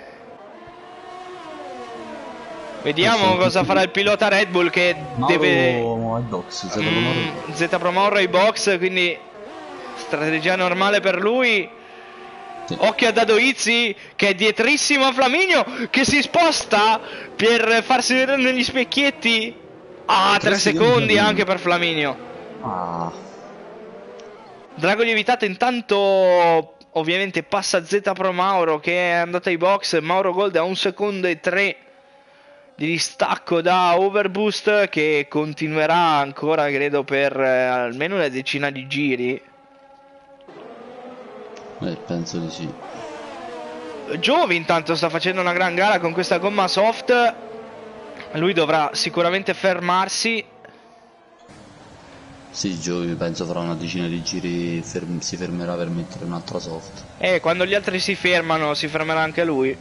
Vediamo cosa farà il pilota Red Bull che Mauro deve... box, Z Pro mm, Z Pro Mauro ai box, quindi strategia normale per lui. Sì. Occhio a Dadoizzi che è dietrissimo a Flaminio che si sposta per farsi vedere negli specchietti. Ah, tre secondi anche per Flaminio. Ah. Drago Lievitato intanto ovviamente passa Z Pro Mauro che è andato ai box. Mauro Gold a un secondo e tre di distacco da Overboost, che continuerà ancora credo per eh, almeno una decina di giri. Beh, penso di sì. Giovi intanto sta facendo una gran gara con questa gomma soft, lui dovrà sicuramente fermarsi. Sì, Giovi penso farà una decina di giri, ferm si fermerà per mettere un'altra soft. E quando gli altri si fermano si fermerà anche lui.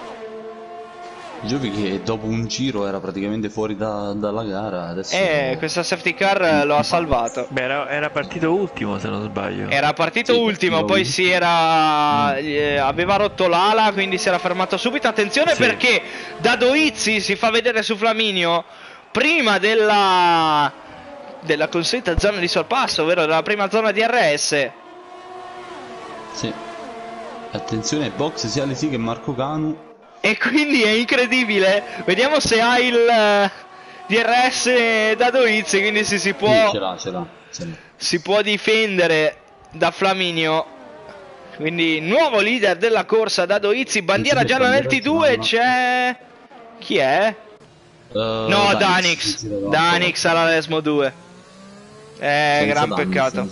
Giovi che dopo un giro era praticamente fuori da, dalla gara, adesso... E questa safety car lo ha salvato. Beh, era, era partito ultimo se non sbaglio. Era partito Sì, ultimo, partito poi ultimo. si era... eh, aveva rotto l'ala, quindi si era fermato subito. Attenzione Sì. perché Dadoizzi si fa vedere su Flaminio prima della... della consueta zona di sorpasso, ovvero della prima zona di R S. Sì. Attenzione ai box sia Alesi che Marco Canu. E quindi è incredibile. Vediamo se ha il eh, D R S Dadoizzi, quindi si, si può... Sì, ce l'ha, ce l'ha. ce l'ha. si può difendere da Flaminio. Quindi nuovo leader della corsa Dadoizzi, bandiera Sì, sì, gialla nel bandiera T due. gialla. C'è... chi è? Uh, No, Danix. Danix alla Lesmo due. Eh, gran peccato.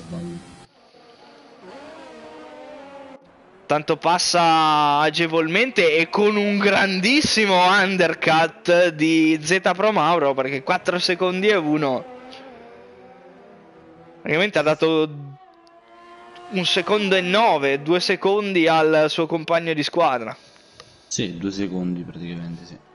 Tanto passa agevolmente e con un grandissimo undercut di Z Pro Mauro, perché quattro secondi e uno. Praticamente ha dato un secondo e nove, due secondi al suo compagno di squadra. Sì, due secondi praticamente, sì.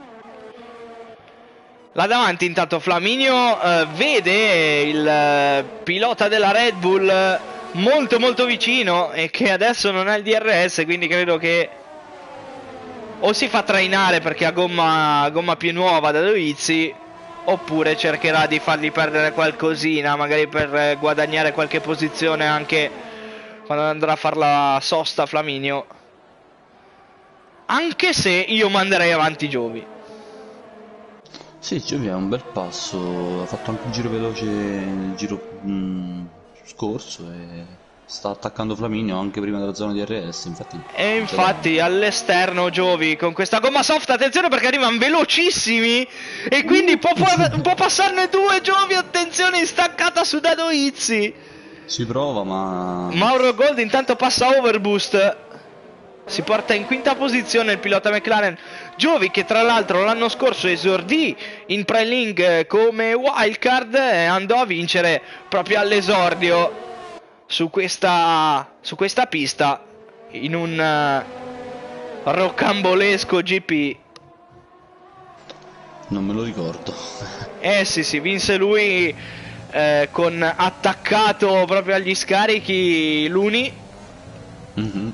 Là davanti intanto Flaminio eh, vede il eh, pilota della Red Bull eh, molto molto vicino, e che adesso non ha il D R S, quindi credo che o si fa trainare perché ha gomma, gomma più nuova da Dadoizzi, oppure cercherà di fargli perdere qualcosina, magari per eh, guadagnare qualche posizione anche quando andrà a far la sosta Flaminio. Anche se io manderei avanti Giovi. Sì, Giovi ha un bel passo, ha fatto anche un giro veloce nel giro mh, scorso e sta attaccando Flaminio anche prima della zona di R S, infatti. E infatti all'esterno Giovi con questa gomma soft, attenzione perché arrivano velocissimi e quindi può, può, può passarne due Giovi, attenzione, instaccata su Dadoizzi. Si prova ma... Mauro Gold intanto passa Overboost, si porta in quinta posizione il pilota McLaren. Giovi che tra l'altro l'anno scorso esordì in pre-link come wildcard e andò a vincere proprio all'esordio su questa, su questa pista in un uh, rocambolesco G P. Non me lo ricordo. Eh sì sì, vinse lui eh, con attaccato proprio agli scarichi Luni. Mm-hmm.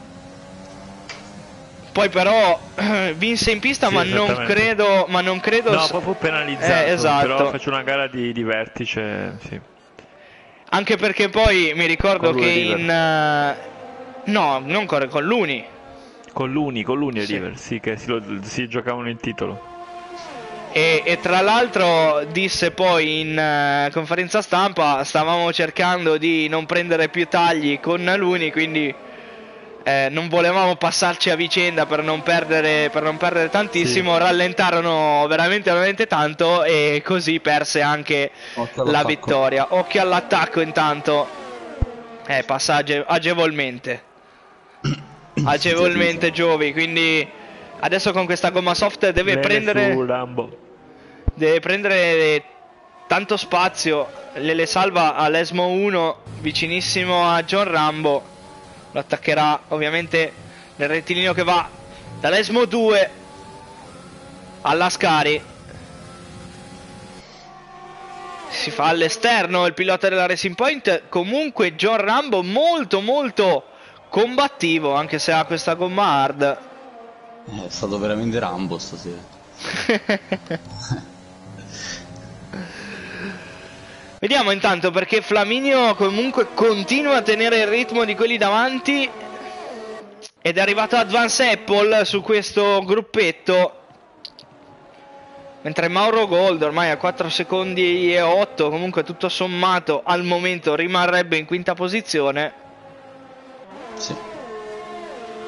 Poi però vinse in pista, Sì, ma non credo, ma non credo. No, poi fu penalizzato. Eh, esatto. Però faccio una gara di, di vertice, sì. Anche perché poi mi ricordo Con che River. in uh, no, non con, con l'Uni. Con l'Uni, con l'Uni e Sì. River, sì, che si, lo- si giocavano il titolo. E, e tra l'altro disse poi in uh, conferenza stampa: stavamo cercando di non prendere più tagli con l'Uni, quindi eh, non volevamo passarci a vicenda per non perdere, per non perdere tantissimo. Sì. Rallentarono veramente veramente tanto e così perse anche Occhio la all'attacco. vittoria. Occhio all'attacco intanto. Eh, passa age- agevolmente. Agevolmente Giovi, quindi adesso con questa gomma soft deve Lele prendere su Lambo. deve prendere tanto spazio. Lele salva all'Esmo uno vicinissimo a John Rambo. Lo attaccherà ovviamente nel rettilineo che va dall'Esmo due alla Scari. Si fa all'esterno il pilota della Racing Point. Comunque John Rambo molto molto combattivo, anche se ha questa gomma hard. Eh, È stato veramente Rambo stasera. Vediamo intanto, perché Flaminio comunque continua a tenere il ritmo di quelli davanti ed è arrivato Advance Apple su questo gruppetto, mentre Mauro Gold ormai a quattro secondi e otto, comunque tutto sommato al momento rimarrebbe in quinta posizione. Sì.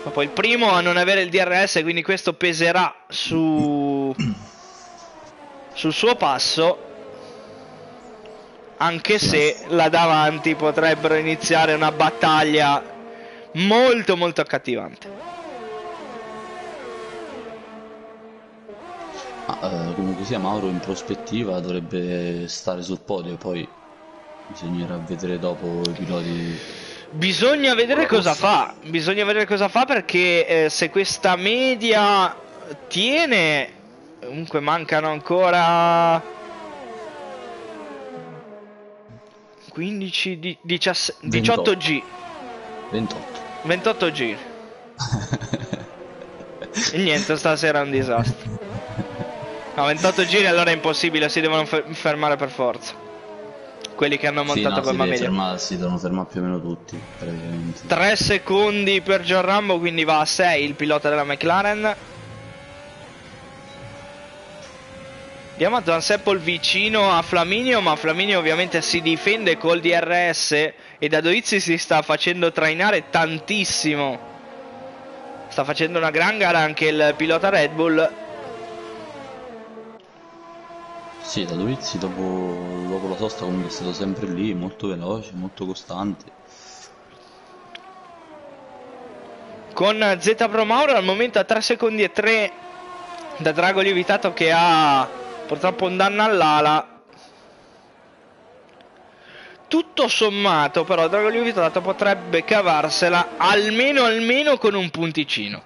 Ma poi il primo a non avere il D R S, quindi questo peserà su sul suo passo, anche Sì, se là davanti potrebbero iniziare una battaglia molto molto accattivante. Ma eh, comunque sia, Mauro in prospettiva dovrebbe stare sul podio, poi bisognerà vedere dopo i piloti. Bisogna vedere cosa Rossa. fa, bisogna vedere cosa fa perché eh, se questa media tiene, comunque mancano ancora quindici, di- diciassette, diciotto G, ventotto. ventotto G. E niente, stasera è un disastro. No, ventotto giri allora è impossibile, si devono fer- fermare per forza. Quelli che hanno Sì, montato no, con si, la deve media. fermare- si devono fermare più o meno tutti, praticamente. tre secondi per John Rambo, quindi va a sei il pilota della McLaren. Diamo a Van Seppel vicino a Flaminio, ma Flaminio ovviamente si difende col D R S e da Dovizzi si sta facendo trainare tantissimo. Sta facendo una gran gara anche il pilota Red Bull. Sì, da Dovizzi dopo, dopo la sosta comunque è stato sempre lì, molto veloce, molto costante. Con Z Pro Mauro al momento a tre secondi e tre da Drago Lievitato che ha purtroppo un danno all'ala. Tutto sommato però Drago Lievitato potrebbe cavarsela almeno almeno con un punticino.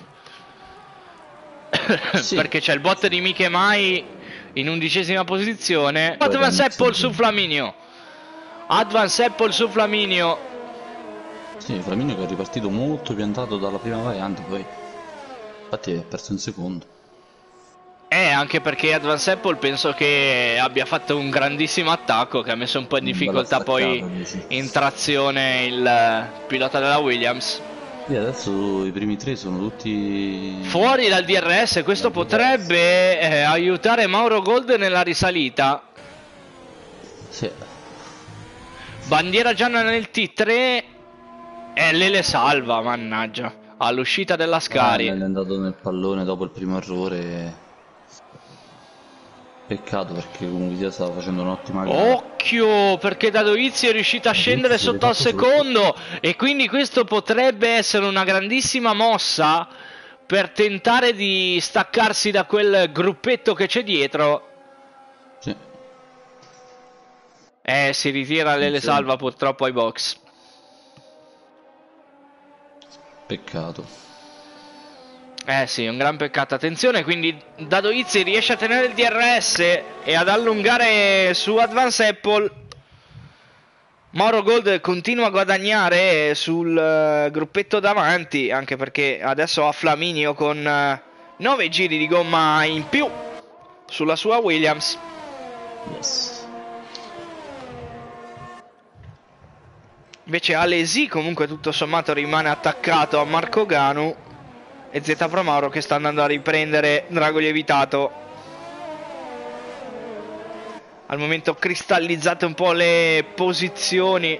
Sì. Perché c'è il bot di Miche Mai in undicesima posizione. Poi Advance Renzi- Apple su Flaminio. Advance Apple su Flaminio. Sì, Flaminio che è ripartito molto piantato dalla prima variante, poi infatti ha perso un secondo. Eh, anche perché Advance Apple penso che abbia fatto un grandissimo attacco che ha messo un po' in Un difficoltà bella poi staccata, dici. in trazione il eh, pilota della Williams. Sì, adesso i primi tre sono tutti Fuori dal D R S, questo potrebbe eh, aiutare Mauro Gold nella risalita. Sì. Bandiera gialla nel T tre e Lele salva, mannaggia, all'uscita della Scari. Ah, è andato nel pallone dopo il primo errore. Peccato perché comunque sia stava facendo un'ottima gara. Occhio, perché da Dovizzi è riuscito a scendere Dovizzi è sotto al rifatto secondo e quindi questo potrebbe essere una grandissima mossa per tentare di staccarsi da quel gruppetto che c'è dietro. Sì. Eh, si ritira Lele Sì. salva purtroppo ai box. Peccato. Eh sì, un gran peccato. Attenzione, quindi Dadoizzi riesce a tenere il D R S e ad allungare su Advance Apple. Mauro Gold continua a guadagnare sul uh, gruppetto davanti, anche perché adesso ha Flaminio con uh, nove giri di gomma in più sulla sua Williams. Yes. Invece Alesi comunque tutto sommato rimane attaccato a Marco Ganu. E Z Pro Mauro che sta andando a riprendere Drago Lievitato. Al momento cristallizzate un po' le posizioni.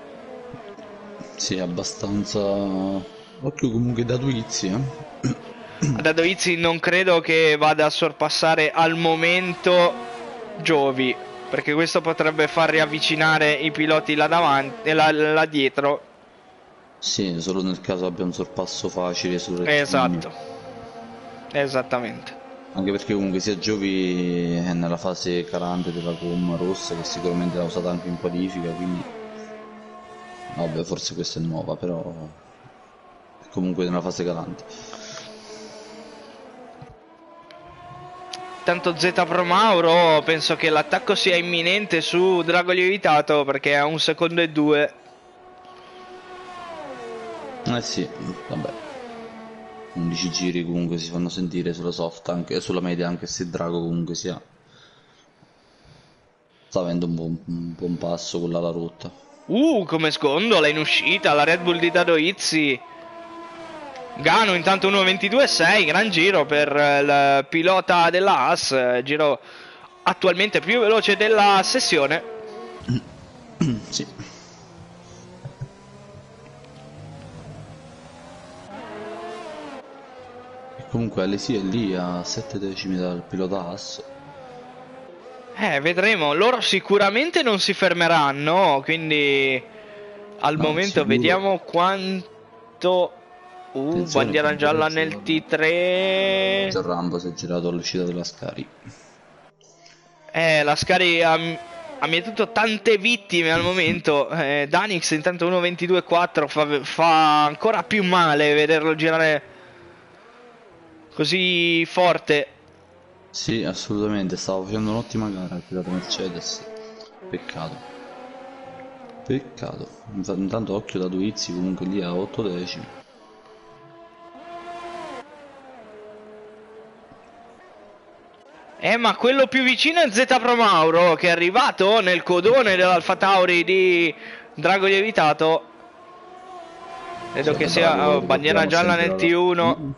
Sì, abbastanza. Occhio comunque da Dovizzi, eh. Da Dovizzi non credo che vada a sorpassare al momento Giovi, perché questo potrebbe far riavvicinare i piloti là davanti e là, là dietro. Sì, solo nel caso abbia un sorpasso facile sul rettilineo. Esatto. Esattamente. Anche perché comunque sia Giovi è nella fase calante della gomma rossa, che sicuramente l'ha usata anche in qualifica, quindi vabbè, forse questa è nuova, però è comunque nella fase calante. Tanto Z Pro Mauro penso che l'attacco sia imminente su Drago Lievitato, perché ha un secondo e due. Eh sì, vabbè. undici giri comunque si fanno sentire sulla soft, anche sulla media, anche se Drago comunque sia sta avendo un buon, un buon passo con l'ala rotta. Uh, come sgondola in uscita la Red Bull di Dadoizzi. Gano intanto uno ventidue sei, gran giro per il pilota della Haas, giro attualmente più veloce della sessione. Sì. comunque Alesi è lì a sette decimi dal pilota Haas. Eh, vedremo. Loro sicuramente non si fermeranno, quindi al No, momento sicuro. vediamo quanto... Uh, Attenzione, bandiera gialla nel bandiera T tre. Già Rambo si è girato all'uscita della Scari. Eh, la Scari ha, ha mietuto tante vittime al momento. Eh, Danix intanto uno ventidue quattro fa, fa ancora più male vederlo girare così forte. Sì, assolutamente, stava facendo un'ottima gara il pilota Mercedes. Peccato. Peccato. Infa- Intanto occhio da Duizzi comunque lì a otto decimi. Eh, ma quello più vicino è Z Pro Mauro, che è arrivato nel codone dell'Alfa Tauri di Drago Lievitato. Credo Sì, che è sia bravo, oh, bandiera ricordiamo gialla sempre nel la- T uno.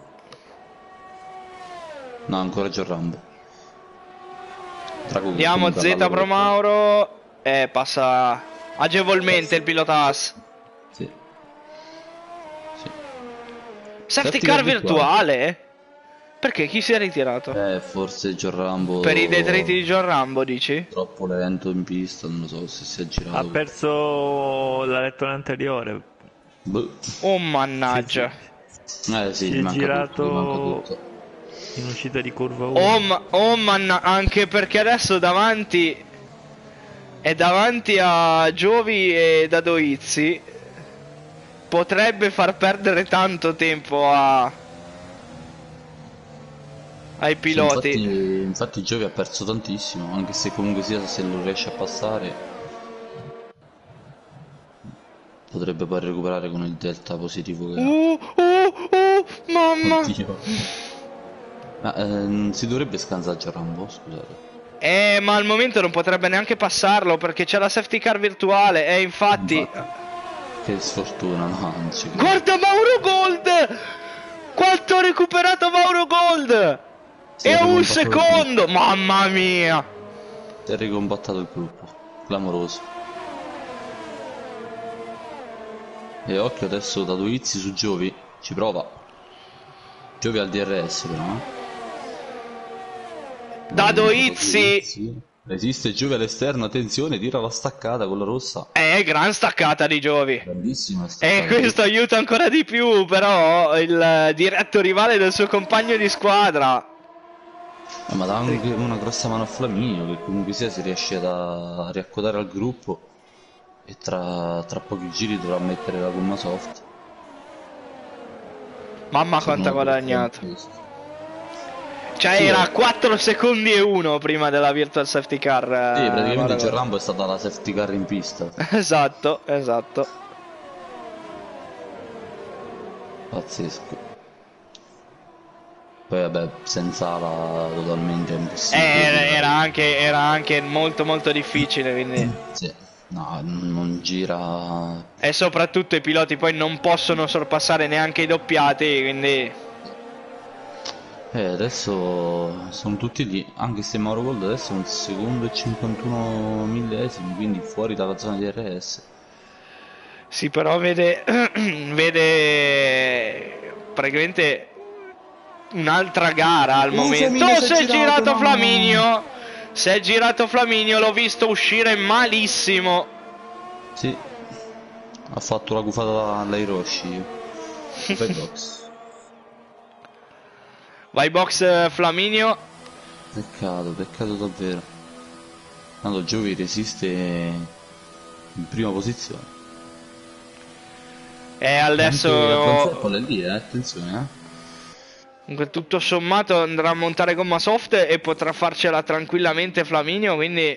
No, ancora Già Rambo. Drago che Andiamo comunque ha Z la Pro loro- Mauro. Eh, passa agevolmente il pilota Haas. Sì. Sì. Safety Safety car car virtuale? Perché? Chi si è ritirato? Eh, forse Già Rambo Per i detriti di John Rambo, dici? troppo lento in pista, non lo so se si è girato. Ha perso la lettura anteriore. Boh. Oh mannaggia. Eh sì, Si gli è manca girato- tutto, gli manca tutto. In uscita di curva uno. Oh, ma- oh manna- anche perché adesso davanti è davanti a Giovi e Dadoizzi. Potrebbe far perdere tanto tempo a ai Sì, piloti. infatti, infatti Giovi ha perso tantissimo, anche se comunque sia se lo riesce a passare potrebbe poi recuperare con il delta positivo che ha. Uh, uh, uh, mamma. Oddio. Ma eh, non si dovrebbe scansare già Rambo, scusate. Eh, ma al momento non potrebbe neanche passarlo perché c'è la safety car virtuale. E infatti... Infatti. Che sfortuna, no, non ci credo. Guarda Mauro Gold! Quanto ha recuperato Mauro Gold! Si E è a un ricombattato il secondo! Mamma mia! gruppo. Si è ricombattato il gruppo, clamoroso. E occhio adesso da Duizzi su Giovi, ci prova. Giovi al D R S però, eh. Dadoizzi! Resiste Giovi all'esterno, attenzione, tira la staccata con la rossa. Eh, gran staccata di Giovi. Grandissima staccata. E questo aiuta ancora di più, però, il diretto rivale del suo compagno di squadra. Eh, ma dà anche una grossa mano a Flaminio, che comunque sia si riesce a riaccodare al gruppo. E tra, tra pochi giri dovrà mettere la gomma soft. Mamma Se quanto ha no, guadagnato. questo. Cioè Sì, era eh. quattro secondi e uno prima della virtual safety car. Sì, eh, praticamente Mauro Già Gold. Rambo è stata la safety car in pista. Esatto, esatto. Pazzesco. Poi vabbè, senza ala totalmente impossibile. Eh, era, era anche, era anche molto molto difficile, quindi... Sì. No, non non gira. E soprattutto i piloti poi non possono sorpassare neanche i doppiati, quindi... Eh, adesso sono tutti lì, anche se Mauro Gold adesso è un secondo e cinquantuno millesimi, quindi fuori dalla zona di R S. Sì, però vede... vede... praticamente... un'altra gara al Uh, momento. Flaminio si è Si è girato, girato no. Flaminio. Si è girato Flaminio, l'ho visto uscire malissimo. Sì, ha fatto la gufata alla Hiroshi. Fai box. Vai box eh, Flaminio. Peccato, peccato davvero. Tanto Giovi resiste in prima posizione. E Anche adesso... Avanzapol è lì, eh, attenzione, eh. Comunque tutto sommato andrà a montare gomma soft e potrà farcela tranquillamente Flaminio, quindi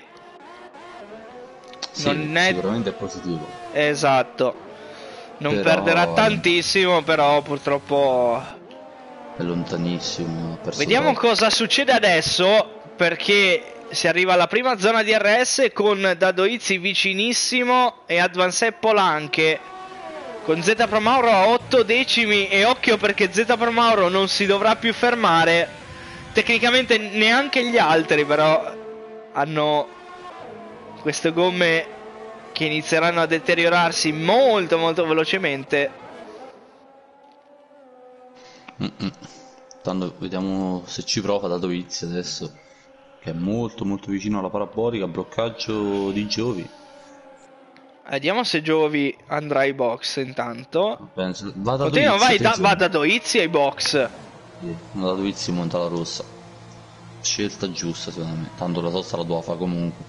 Sì, non è sicuramente è positivo. esatto. Non Però- perderà tantissimo, però purtroppo È lontanissimo. ha perso vediamo troppo. cosa succede adesso, perché si arriva alla prima zona di R S con Dadoizzi vicinissimo e Advance Apple anche. Con Z Pro Mauro a otto decimi e occhio perché Z Pro Mauro non si dovrà più fermare. Tecnicamente neanche gli altri però hanno queste gomme che inizieranno a deteriorarsi molto molto velocemente. Mm-mm. Tanto vediamo se ci prova Datoviz adesso, che è molto molto vicino alla parabolica, bloccaggio di Giovi. Vediamo se Giovi andrà ai box intanto. Penso, va da Continua, Datoviz, vai, da, attenzione. va da Doizzi ai box. Sì, Datoviz monta la rossa. Scelta giusta secondo me, tanto la sosta la doveva fare comunque.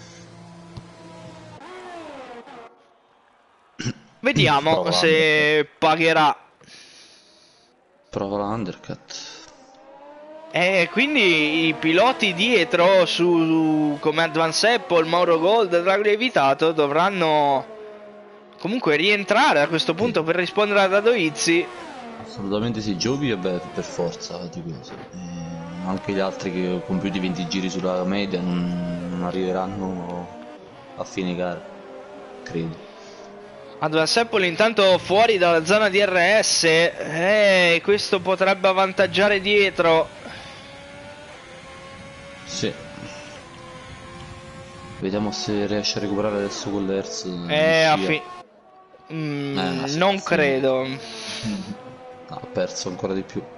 Vediamo Prova se pagherà. Prova l'undercut. E quindi i piloti dietro su come Advance Apple, Mauro Gold e Drago Evitato dovranno comunque rientrare a questo punto per rispondere a Dadoizzi. Assolutamente sì, Giovi e beh, per forza di questo. Eh, anche gli altri che con più di venti giri sulla media non, non arriveranno a fine gara, credo. Advance Apple intanto fuori dalla zona D R S, e questo potrebbe avvantaggiare dietro. Sì. Vediamo se riesce a recuperare adesso con l'Hertz. Eh, a fi- mm, Eh, sì, non sì. credo. No, ha perso ancora di più.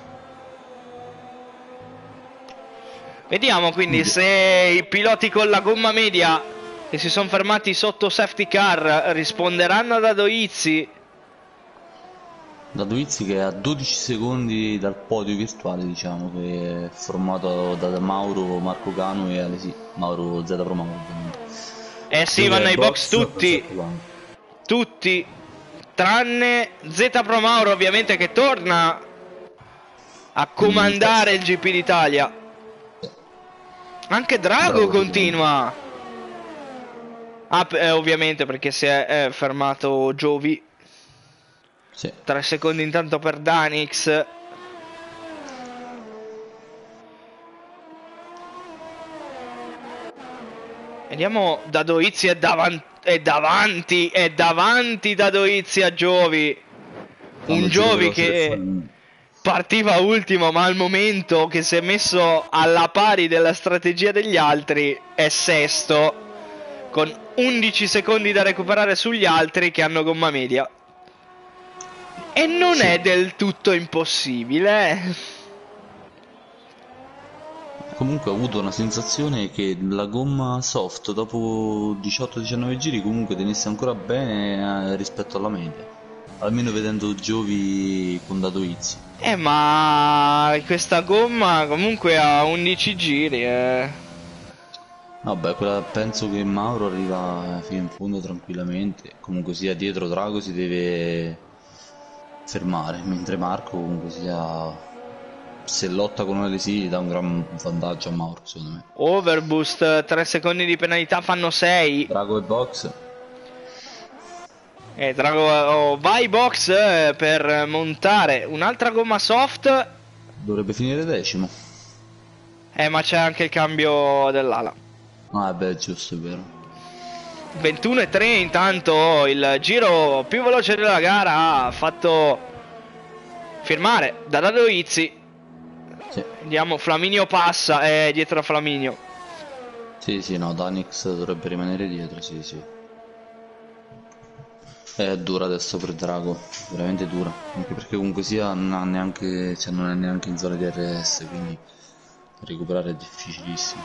Vediamo quindi se i piloti con la gomma media che si sono fermati sotto safety car risponderanno ad Adoizzi. Datoviz che è a dodici secondi dal podio virtuale, diciamo, che è formato da Mauro, Marco Cano e Alesi. Mauro Z Pro Mauro, ovviamente. Eh sì, Dove vanno è ai box tutti, tutti, tranne Z Pro Mauro ovviamente che torna a comandare il G P d'Italia. Anche Drago Drago continua. Ah, eh, ovviamente perché si è eh, fermato Giovi. Sì. tre secondi intanto per Danix. Vediamo, Dadoizzi è, davan- è davanti, è davanti Dadoizzi a Giovi. Un Giovi che partiva ultimo, ma al momento che si è messo alla pari della strategia degli altri è sesto, con undici secondi da recuperare sugli altri che hanno gomma media. E non Sì. è del tutto impossibile. eh. Comunque ho avuto una sensazione che la gomma soft dopo diciotto diciannove giri comunque tenesse ancora bene eh, rispetto alla media. Almeno vedendo Giovi con Datoviz. Eh, ma questa gomma comunque ha undici giri. Eh. Vabbè, quella, penso che Mauro arriva fino in fondo tranquillamente. Comunque sia dietro Drago si deve fermare, mentre Marco comunque sia, se lotta con Alesi dà un gran vantaggio a Mauro, secondo me. Overboost, tre secondi di penalità fanno sei. Drago e box. E Drago oh, vai box eh, per montare un'altra gomma soft. Dovrebbe finire decimo. Eh, ma c'è anche il cambio dell'ala. Ah, beh, giusto, è vero. ventuno e tre intanto il giro più veloce della gara ha fatto firmare da Dadoizzi. Sì, Vediamo, Flaminio passa, è dietro a Flaminio. sì, sì, no, Danix dovrebbe rimanere dietro, sì, sì. È dura adesso per Drago, veramente dura. Anche perché comunque sia non ha neanche, cioè non è neanche in zona di R S, quindi recuperare è difficilissimo.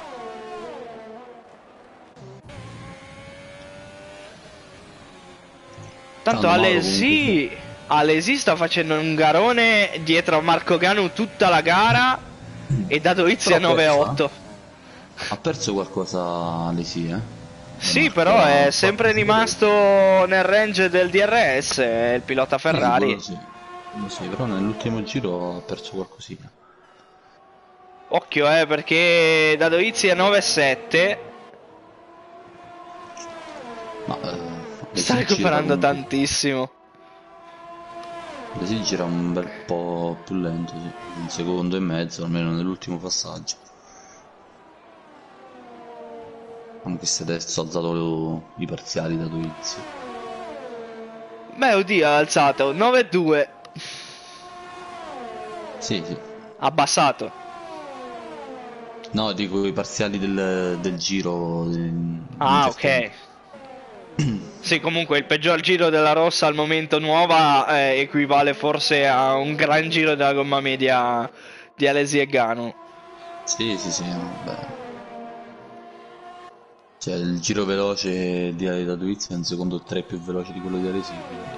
Tanto Tanto Mauro Alesi, Alesi sta facendo un garone dietro a Marco Ganu tutta la gara e Dadoizzi a Però nove a persa. otto. Ha perso qualcosa Alesi, eh? Sì, No, però è ha sempre fatto rimasto nel range del D R S, è il pilota vedere. Ferrari. Sì, quello sì. Sì, però nell'ultimo giro ha perso qualcosina. Occhio, eh, perché Dadoizzi è nove a sette. Ma eh, Sta Alesi gira recuperando comunque- tantissimo. Alesi gira un bel po' più lento, sì. Un secondo e mezzo, almeno nell'ultimo passaggio. Anche se adesso ha alzato lo- i parziali da Datoviz. Beh, oddio, ha alzato nove a due. Sì, sì. Abbassato. No, dico i parziali del, del giro. del- Ah, in ok. Sì, comunque il peggior giro della rossa al momento nuova eh, equivale forse a un gran giro della gomma media di Alesi e Gano. Sì, sì, sì, vabbè. Cioè, il giro veloce di Dadoizzi è un secondo tre più veloce di quello di Alesi, quindi...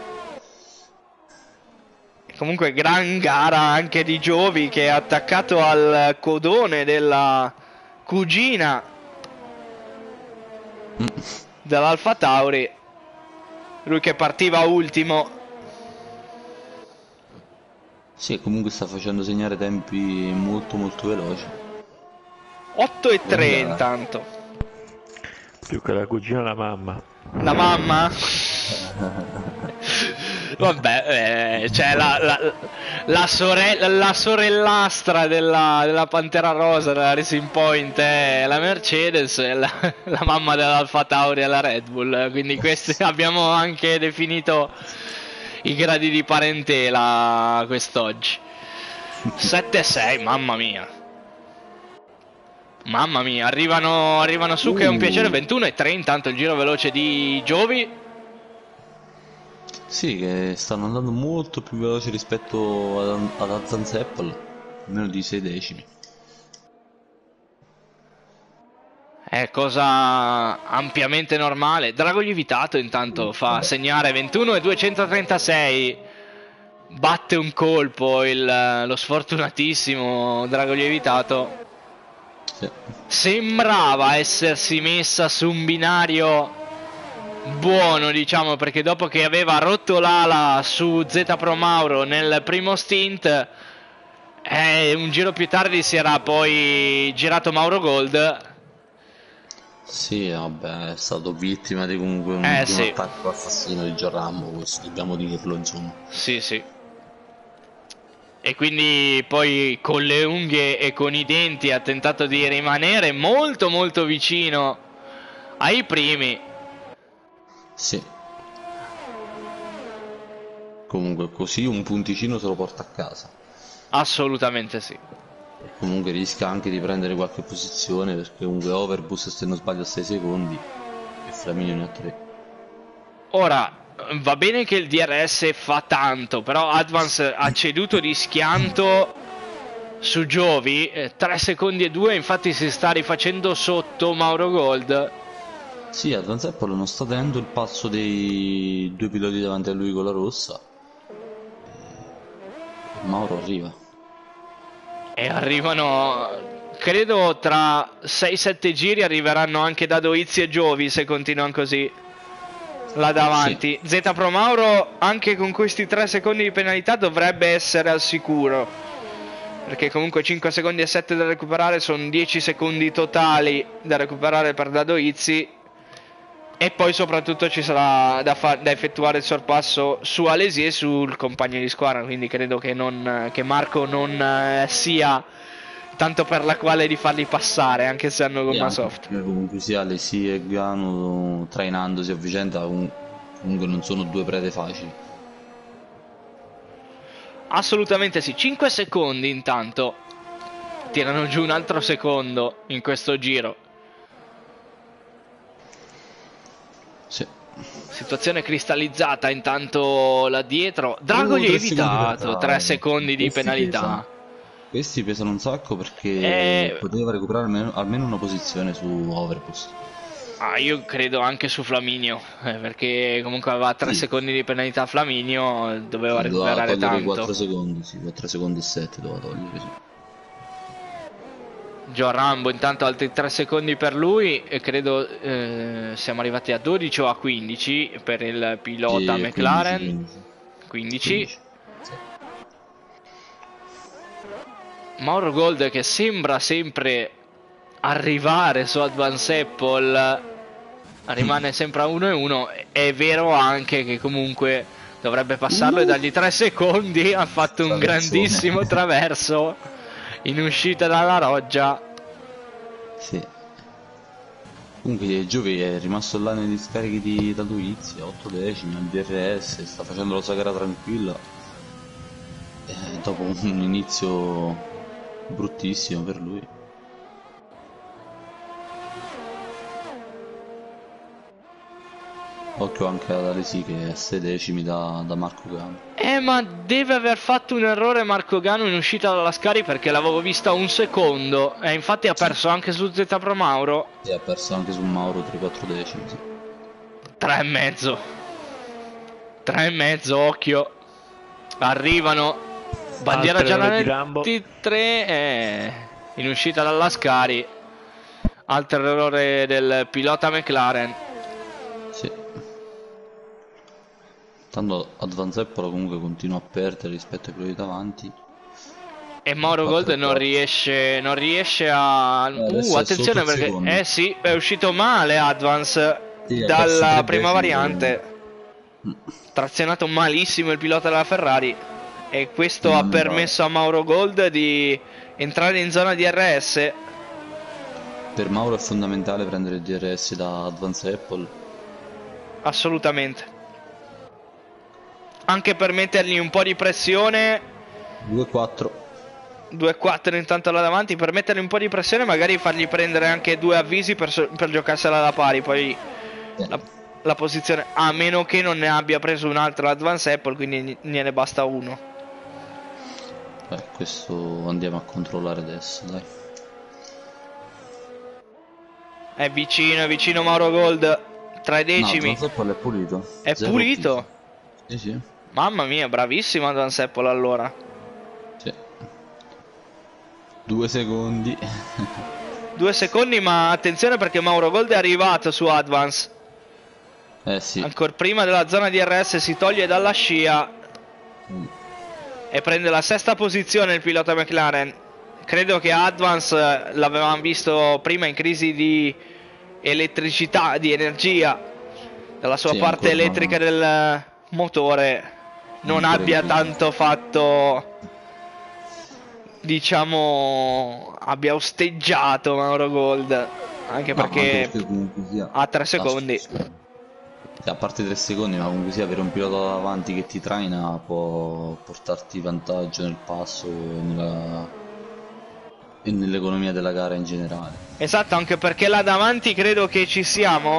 Comunque gran gara anche di Giovi che è attaccato al codone della cugina dell'Alfa Tauri. Lui che partiva ultimo. Sì, comunque sta facendo segnare tempi molto molto veloci. otto e tre Buona gara. intanto. Più che la cugina la mamma. La mamma? Vabbè, eh, cioè la, la, la, sorella, la sorellastra della, della Pantera Rosa, della Racing Point è la Mercedes e la, la mamma dell'Alfa Tauri è la Red Bull. Quindi questi abbiamo anche definito i gradi di parentela quest'oggi. sette sei, mamma mia. Mamma mia, arrivano, arrivano su che è un piacere. Uh. ventuno e tre intanto il giro veloce di Giovi. Sì, che stanno andando molto più veloci rispetto ad, ad Azanzeppol, almeno di sei decimi. È cosa ampiamente normale. Drago Lievitato intanto fa segnare ventuno e duecentotrentasei. Batte un colpo il, lo sfortunatissimo Drago Lievitato. Sì. Sembrava essersi messa su un binario buono, diciamo, perché dopo che aveva rotto l'ala su Z Pro Mauro nel primo stint, eh, un giro più tardi si era poi girato Mauro Gold. Sì, vabbè, è stato vittima di comunque un, Eh, di un sì. attacco assassino di Giorrambo, questo dobbiamo dirlo, insomma. Sì, sì. E quindi poi con le unghie e con i denti ha tentato di rimanere molto molto vicino ai primi. Sì. Comunque così un punticino se lo porta a casa. Assolutamente sì. Comunque rischia anche di prendere qualche posizione perché comunque Overboost, se non sbaglio, a sei secondi e Flaminio ne ha tre. Ora, va bene che il D R S fa tanto, però Advance ha ceduto di schianto su Giovi, eh, tre secondi e due, infatti si sta rifacendo sotto Mauro Gold. Sì, Advanceppolo non sta tenendo il passo dei due piloti davanti a lui con la rossa. E Mauro arriva. E arrivano, credo tra sei sette giri arriveranno anche Dadoizzi e Giovi se continuano così là davanti. Sì. Z Pro Mauro anche con questi tre secondi di penalità dovrebbe essere al sicuro, perché comunque cinque secondi e sette da recuperare sono dieci secondi totali da recuperare per Dadoizzi. E poi soprattutto ci sarà da, fa- da effettuare il sorpasso su Alesi e sul compagno di squadra, quindi credo che, non, che Marco non eh, sia tanto per la quale di farli passare, anche se hanno gomma soft. Comunque sia Alesi e Gano trainandosi a vicenda, comunque non sono due prede facili. Assolutamente sì, cinque secondi intanto. Tirano giù un altro secondo in questo giro. Sì. Situazione cristallizzata intanto là dietro. Drago Uh, gli ha tre secondi per evitato tre Drago. secondi di Questi penalità. pesano. Questi pesano un sacco perché Eh, poteva recuperare almeno, almeno una posizione su Overboost. Ah, io credo anche su Flaminio, eh, perché comunque aveva tre Sì. secondi di penalità Flaminio, doveva Sì, doveva recuperare togliere i tanto. quattro secondi, sì, quattro secondi e sette doveva togliere, sì. Gio Rambo intanto altri tre secondi per lui e credo eh, siamo arrivati a dodici o a quindici per il pilota Sì, McLaren. quindici, quindici. quindici. Sì. Mauro Gold che sembra sempre arrivare su Advance Apple, rimane sempre a uno e uno. È vero anche che comunque dovrebbe passarlo Uh. e dargli tre secondi. Ha fatto un Traversone. grandissimo traverso in uscita dalla roggia. Sì. Comunque Giovi è rimasto là negli scarichi di Dadoizzi, a otto decimi, al D R S, sta facendo la sua gara tranquilla. E dopo un inizio bruttissimo per lui. Occhio anche ad Alesi che è sei decimi da, da Marco Gano. Eh, ma deve aver fatto un errore Marco Gano in uscita dalla Scari, perché l'avevo vista un secondo e infatti ha perso anche su Z Pro Mauro. E ha perso anche su Mauro tre quattro decimi, sì. Tre e mezzo. Tre e mezzo, occhio. Arrivano. Bandiera Altro errore di gialla Rambo. tre e in uscita dalla Scari. Altro errore del pilota McLaren. Sì. Tanto Advance Apple comunque continua a perdere rispetto ai quelli davanti. E Mauro Gold non riesce, non riesce a... Eh, uh, adesso è attenzione sotto il perché... secondo. Eh sì, è uscito male Advance Sì, ha perso dalla tre prima decimi, variante. Trazionato malissimo il pilota della Ferrari. E questo Non ha mi permesso a Mauro Gold di entrare in zona D R S. Per Mauro è fondamentale prendere il D R S da Advance Apple. Assolutamente. Anche per mettergli un po' di pressione. due quattro. due quattro intanto là davanti, per mettergli un po' di pressione, magari fargli prendere anche due avvisi per, so- per giocarsela da pari. Poi Eh. la, la posizione, a meno che non ne abbia preso un altro Advance Apple, quindi gli- gliene basta uno. Eh, questo andiamo a controllare adesso, dai. È vicino, è vicino Mauro Gold. Tre decimi. No, Advance Apple è pulito. È Zero pulito. Sì, sì. Mamma mia, bravissimo Advance Apple allora. Sì. Due secondi. Due secondi, ma attenzione perché Mauro Gold è arrivato su Advance. Eh sì. Ancora prima della zona D R S si toglie dalla scia Mm. e prende la sesta posizione il pilota McLaren. Credo che Advance eh, l'avevamo visto prima in crisi di elettricità, di energia, dalla sua Sì, parte ancora elettrica del motore non Ancora abbia in crisi. tanto fatto, diciamo, abbia osteggiato Mauro Gold, anche No, perché, anche perché comunque sia... ha tre secondi. A parte tre secondi, ma comunque sia avere un pilota davanti che ti traina può portarti vantaggio nel passo e nella... e nell'economia della gara in generale. Esatto, anche perché là davanti credo che ci siamo.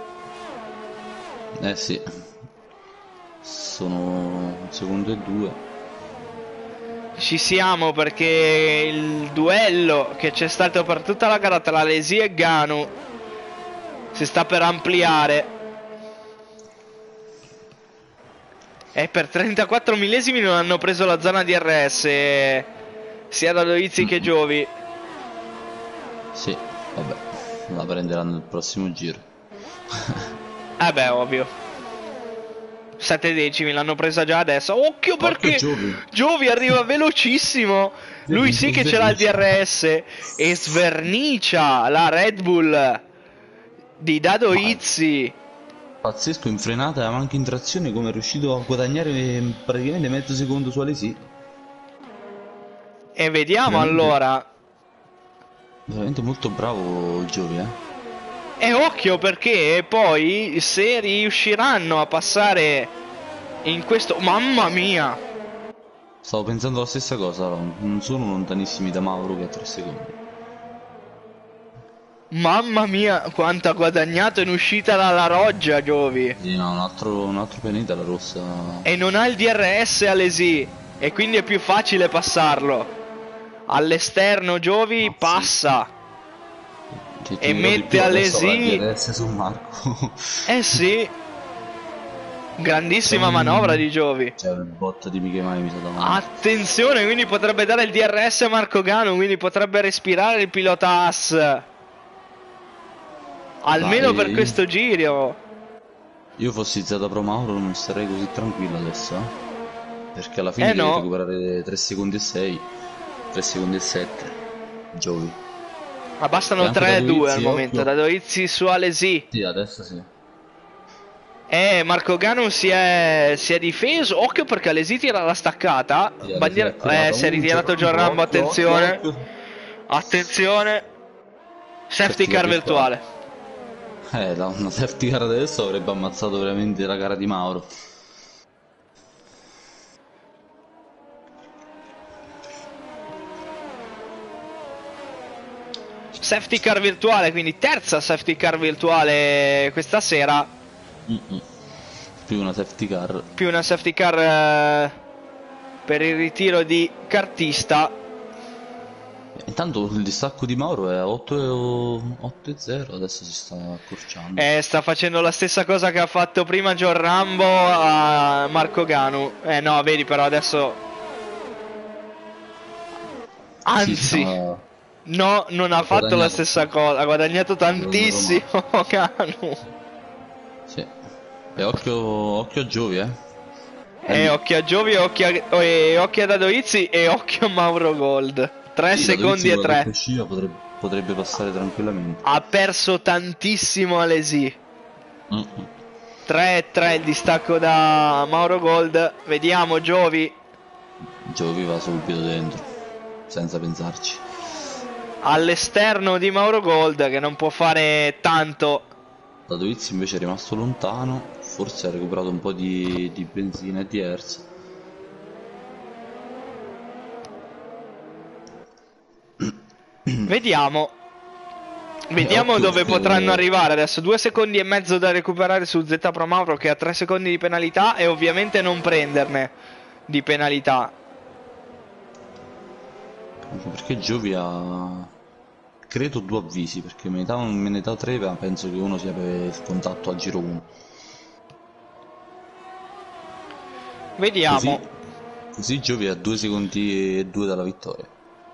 Eh sì. Sono un secondo e due. Ci siamo perché il duello che c'è stato per tutta la gara tra Alesi e Ganu si sta per ampliare. E per trentaquattro millesimi non hanno preso la zona D R S sia da Dovizzi che Giovi. Sì, vabbè, la prenderanno il prossimo giro. Eh beh, ovvio. Sette decimi l'hanno presa già adesso. Occhio perché Giovi. Giovi arriva velocissimo. Lui sì che ce l'ha il D R S e svernicia la Red Bull di Dado Izzi. Pazzesco, in frenata ma anche in trazione, come è riuscito a guadagnare eh, praticamente mezzo secondo su Alesi. E vediamo Veramente. allora. Veramente molto bravo Giovi, eh. E occhio perché poi se riusciranno a passare in questo... Mamma mia! Stavo pensando la stessa cosa, non sono lontanissimi da Mauro che ha tre secondi. Mamma mia quanto ha guadagnato in uscita dalla Roggia Giovi. Sì, no, un altro, un altro pianeta, la rossa. E non ha il D R S Alesi e quindi è più facile passarlo. All'esterno Giovi Ah, sì. passa. Cioè, E ti dirò di mette più, adesso Alesi. va a D R S su Marco. Eh sì. Grandissima C'è un- manovra di Giovi. C'è il bot di Miche Mai mi sa davanti. Attenzione, quindi potrebbe dare il D R S a Marco Gano, quindi potrebbe respirare il pilota Haas. Almeno Dai. per questo giro. Io fossi Z Pro Mauro non starei così tranquillo adesso, eh. Perché alla fine Eh devi no. recuperare tre secondi e sei, tre secondi e sette. Giovi. Ma E bastano anche tre e due Dovizzi, al momento. occhio. Da Dovizzi su Alesi. Sì, adesso sì. Eh, Marco Gano si è, si è difeso. Occhio perché Alesi tira la staccata. Sì, Bandiera... Alesi ha tirato. Eh, si è Uh, ritirato John John Rambo, Rambo. occhio, Attenzione. occhio, occhio. Attenzione. Safety Safety car car virtuale. Eh, da una safety car adesso avrebbe ammazzato veramente la gara di Mauro. Safety car virtuale, quindi terza safety car virtuale questa sera. Mm-mm. Più una safety car. Più una safety car eh, per il ritiro di Cartista. Intanto il distacco di Mauro è otto a zero, adesso si sta accorciando. Eh, sta facendo la stessa cosa che ha fatto prima John Rambo a Marco Ganu. Eh no, vedi però adesso... Sì, Anzi, sta... no, non ha ha fatto la guadagnato, stessa cosa, ha guadagnato ha guadagnato tantissimo Mauro. Ganu. Sì. E occhio, occhio a Giovi, eh. E Eddie. occhio a Giovi, occhio a, e occhio a Dadoizzi e occhio a Mauro Gold. tre Sì, da Dovizioso secondi e con la tre. doppia scia potrebbe, potrebbe passare tranquillamente. Ha perso tantissimo Alesi. Mm-mm. tre e tre il distacco da Mauro Gold. Vediamo Giovi Giovi va subito dentro, senza pensarci. all'esterno di Mauro Gold che non può fare tanto. Da Dovizio invece è rimasto lontano, forse ha recuperato un po' di, di benzina e di Hertz. Vediamo. Eh, Vediamo occhio dove potranno perché arrivare. Adesso due secondi e mezzo da recuperare su Z Pro Mauro che ha tre secondi di penalità e ovviamente non prenderne di penalità. anche perché Giovi ha credo due avvisi, perché me ne dà, me ne dà tre, ma penso che uno sia per il contatto al giro uno. Vediamo. Così, così Giovi ha due secondi e due dalla vittoria.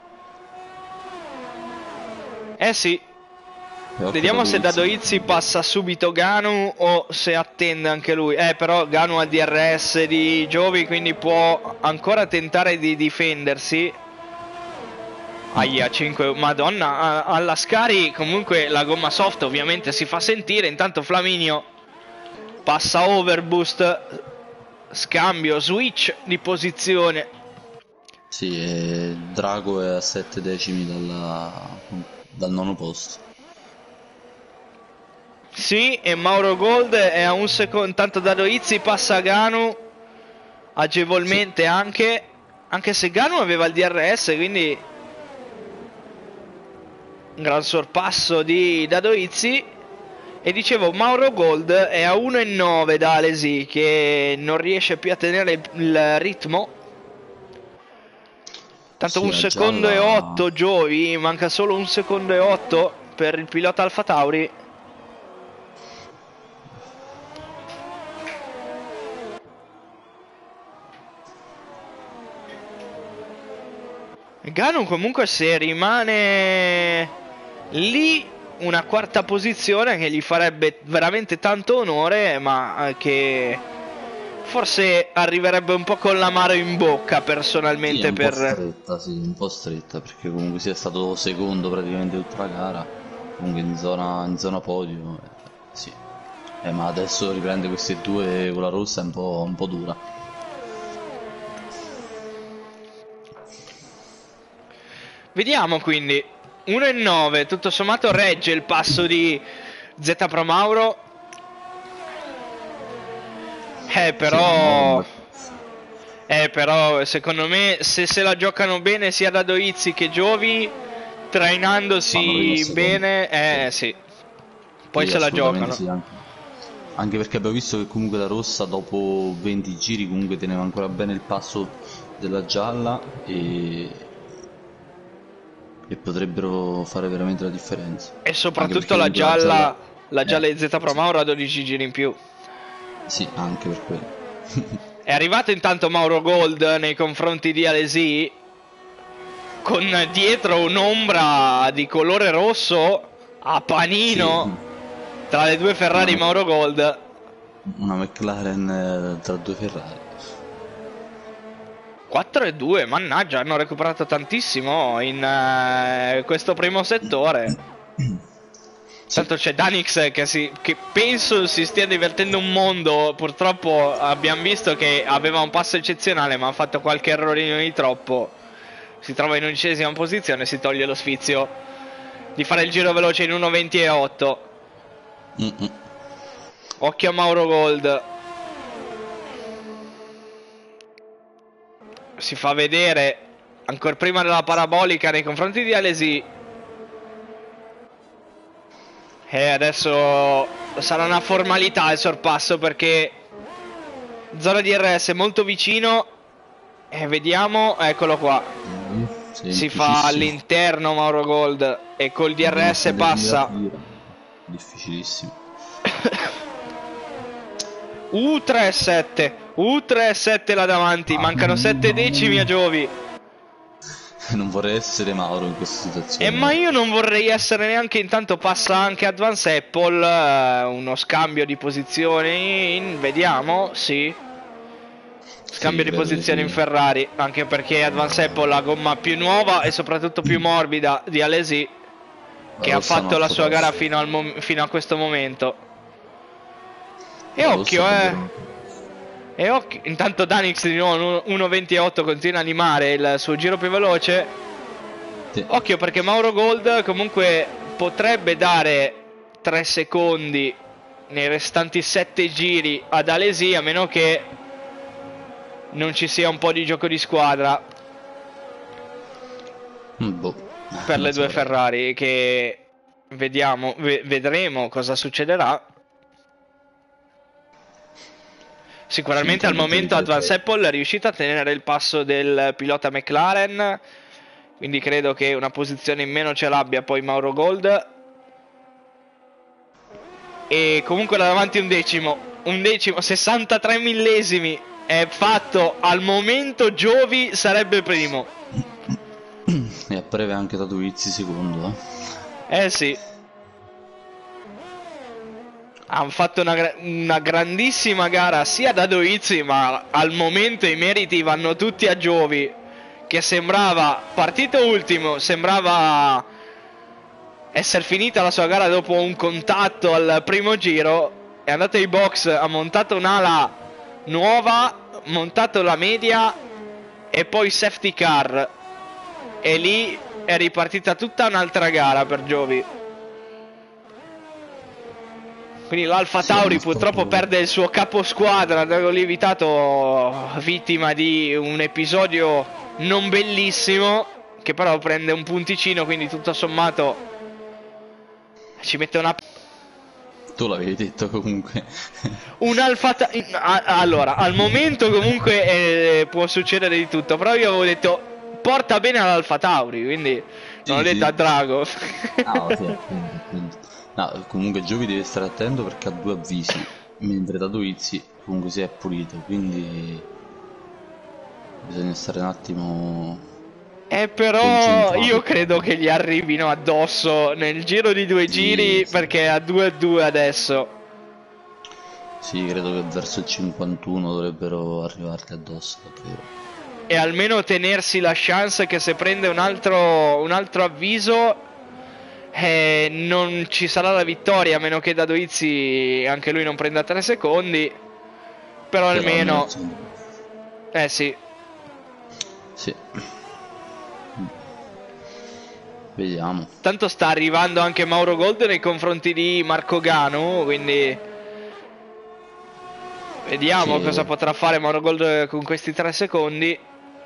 Eh sì. E occhio Vediamo se da Dovizio. Doizzi passa subito Ganu o se attende anche lui. Eh però Ganu ha D R S di Giovi, quindi può ancora tentare di difendersi. Aia, cinque, madonna, a- alla Scari comunque la gomma soft ovviamente si fa sentire. Intanto Flaminio passa overboost, scambio, switch di posizione. Sì, e Drago è a sette decimi dalla, dal nono posto. Sì, e Mauro Gold è a un secondo. Intanto da Doizzi passa Ganu Sì, agevolmente anche. Anche se Ganu aveva il D R S, quindi un gran sorpasso di Dadoizzi. E dicevo, Mauro Gold è a uno e nove da Alesi che non riesce più a tenere il, il ritmo. Tanto sì, un la secondo e gialla. otto Giovi, manca solo un secondo e otto per il pilota Alfa Tauri. Ganu comunque se rimane lì una quarta posizione che gli farebbe veramente tanto onore, ma che forse arriverebbe un po' con l'amaro in bocca Sì, è personalmente un po' per... stretta, sì, un po' stretta, perché comunque sia stato secondo praticamente tutta la gara, comunque in zona, in zona podio, eh, sì. Eh, ma adesso riprende queste due con la rossa è un po', un po' dura. Vediamo quindi, uno e nove, tutto sommato regge il passo di Z Pro Mauro. Eh Sì, ma Mauro non però... l'ha perso. Eh però secondo me se se la giocano bene sia da Doizzi che Giovi, Vanno primo e trainandosi secondo. bene, Sì, eh sì, poi sì, se la assolutamente giocano. sì, anche. Anche perché abbiamo visto che comunque la rossa dopo venti giri comunque teneva ancora bene il passo della gialla e, e potrebbero fare veramente la differenza. E Anche soprattutto perché la comunque la gialla... gialla, la gialla Eh, di Z Pro sì, Mauro ha dodici giri in più. sì, anche per quello. È arrivato intanto Mauro Gold nei confronti di Alesi con dietro un'ombra di colore rosso a Sì, panino tra le due una, Ferrari Mc- Mauro Gold. una McLaren eh, tra due Ferrari. quattro e due, mannaggia, hanno recuperato tantissimo in eh, questo primo settore. Sì, Tanto c'è Danix che, si, che penso si stia divertendo un mondo. Purtroppo abbiamo visto che aveva un passo eccezionale, ma ha fatto qualche errorino di troppo. Si trova in undicesima posizione, si toglie lo sfizio di fare il giro veloce in uno venti e otto. mm-mm. Occhio a Mauro Gold. Si fa vedere ancora prima della parabolica nei confronti di Alesi. E adesso sarà una formalità il sorpasso, perché zona D R S molto vicino. E vediamo, eccolo qua. Mm, Si fa all'interno Mauro Gold e col D R S passa. Difficilissimo. U tre sette, U tre sette là davanti, mancano sette decimi a Giovi. Non vorrei essere Mauro in questa situazione. Eh, ma io non vorrei essere neanche. Intanto passa anche Advance Apple, eh, uno scambio di posizioni, in- vediamo, sì. Scambio Sì, di vedo posizioni sì. in Ferrari, anche perché Advance Apple ha la gomma più nuova e soprattutto più morbida di Alesi, che La ha rossa fatto non la fa sua gara tosto. fino, al mom- fino a questo momento. E La rossa occhio, è eh. davvero- E occhio. Intanto Danix di nuovo uno ventotto continua a animare il suo giro più veloce. Sì. Occhio, perché Mauro Gold comunque potrebbe dare tre secondi nei restanti sette giri ad Alesi, a meno che non ci sia un po' di gioco di squadra Mm, boh. per Non le due saprei. Ferrari, che vediamo, ve- vedremo cosa succederà. Sì, Sicuramente al intanto Giovi momento Advance dovrebbe... Apple è riuscita a tenere il passo del pilota McLaren, quindi credo che una posizione in meno ce l'abbia poi Mauro Gold. E comunque da davanti un decimo, un decimo, sessantatré millesimi è fatto. Al momento Giovi sarebbe primo. E a breve anche Tatuizzi secondo, eh. Eh sì. Hanno fatto una, gra- una grandissima gara sia da Doizzi, ma al momento i meriti vanno tutti a Giovi, che sembrava partito ultimo, sembrava essere finita la sua gara dopo un contatto al primo giro. È andato ai box, ha montato un'ala nuova, montato la media e poi safety car, e lì è ripartita tutta un'altra gara per Giovi. Quindi l'Alfa Sì, Tauri hanno purtroppo stato... perde il suo caposquadra, Drago Lievitato, vittima di un episodio non bellissimo, che però prende un punticino, quindi tutto sommato ci mette una... Tu l'avevi detto comunque. Un Alfa Tauri... Allora, al momento comunque eh, può succedere di tutto, però io avevo detto porta bene all'Alfa Tauri, quindi non ho Sì, detto sì. a Drago. Ah, sì, appunto, appunto. No, comunque Giovi deve stare attento perché ha due avvisi, mentre Tatuizzi comunque si è pulito, quindi bisogna stare un attimo Eh, però concentrati. io credo che gli arrivino addosso nel giro di due Sì, giri, sì. perché è a due a due adesso. Sì, credo che verso il cinquantuno dovrebbero arrivarti addosso, davvero. E almeno tenersi la chance che se prende un altro, un altro avviso eh, non ci sarà la vittoria, a meno che da Doizzi anche lui non prenda tre secondi. Però Però almeno... almeno- Eh sì. Sì. Vediamo. Tanto sta arrivando anche Mauro Gold nei confronti di Marco Ganu, quindi... Vediamo Sì. cosa potrà fare Mauro Gold con questi tre secondi.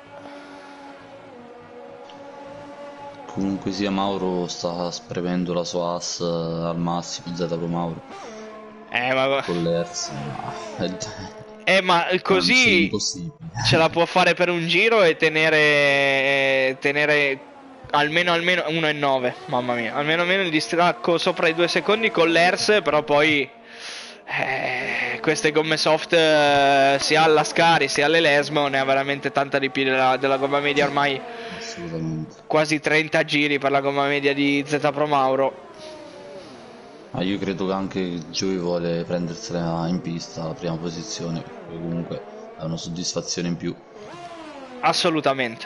Comunque sia, Mauro sta spremendo la sua as eh, al massimo, Z Pro Mauro, Eh ma, con l'Ers. Ma... eh, ma Anzi, così impossibile. ce la può fare per un giro e tenere, tenere almeno almeno uno e nove, mamma mia, almeno almeno il distacco sopra i due secondi con l'Ers, però poi eh, queste gomme soft eh, sia alla Scari sia alle Lesmo ne ha veramente tanta di più della, della gomma media, ormai Assolutamente. quasi trenta giri per la gomma media di Z Pro Mauro. Ma io credo che anche Giovi vuole prendersela in pista la prima posizione, perché comunque è una soddisfazione in più. Assolutamente.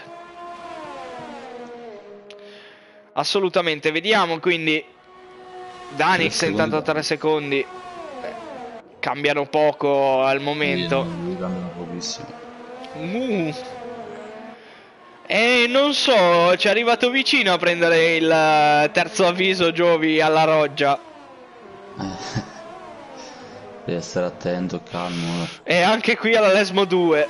Assolutamente, vediamo quindi Danix Tre intanto secondi. tre secondi eh, cambiano poco al momento. Lui cambiano pochissimo. Uh. E non so, ci è arrivato vicino a prendere il eh, terzo avviso Giovi alla roggia. Eh, devi stare attento, calmo. eh. E anche qui alla Lesmo due.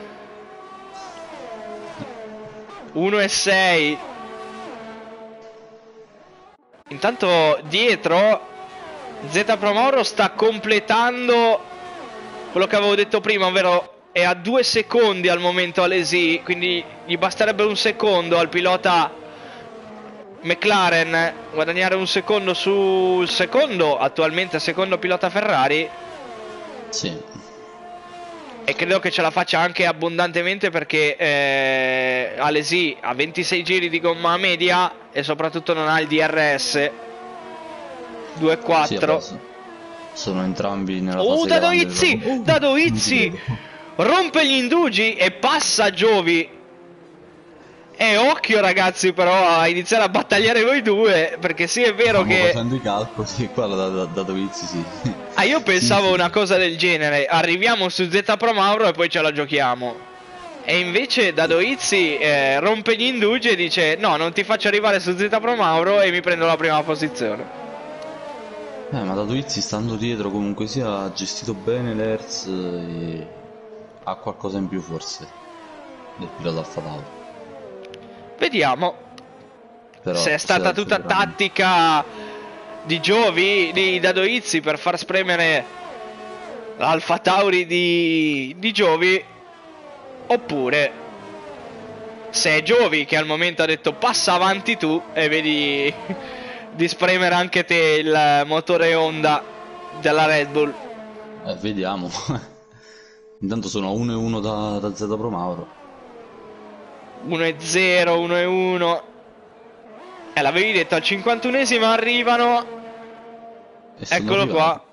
uno e sei. Intanto dietro Z Pro Mauro sta completando quello che avevo detto prima, ovvero è a due secondi al momento Alesi, quindi gli basterebbe un secondo al pilota McLaren guadagnare un secondo sul secondo, attualmente secondo pilota Ferrari. Sì. E credo che ce la faccia anche abbondantemente, perché eh, Alesi ha ventisei giri di gomma media e soprattutto non ha il D R S due virgola quattro. Sì, sono entrambi nella Oh, fase Dado grande, Izzi, però. Oh, Dado non ci Izzi credo. rompe gli indugi e passa Giovi. E occhio ragazzi però a iniziare a battagliare voi due, perché sì è vero Stiamo che facendo i calcoli, qua da, da, da Dovizzi sì. ah, io pensavo Sì, sì. una cosa del genere, arriviamo su Z Pro Mauro e poi ce la giochiamo. E invece Dado Izzi eh, rompe gli indugi e dice no, non ti faccio arrivare su Z Pro Mauro e mi prendo la prima posizione. Eh, ma da Dovizzi stando dietro comunque sia ha gestito bene l'Hertz e ha qualcosa in più forse del pilota Alfa Tauri. Vediamo Però se è stata tutta sicuramente- tattica di Giovi, di Dado Izzi, per far spremere l'Alfa Tauri di, di Giovi, oppure se è Giovi che al momento ha detto passa avanti tu e vedi di spremere anche te il motore Honda della Red Bull. Eh, vediamo. Intanto sono a uno e uno da, da Z Pro Mauro. uno e zero, uno e uno. E eh, l'avevi detto, al cinquantunesimo arrivano. E sono Eccolo arrivati. qua,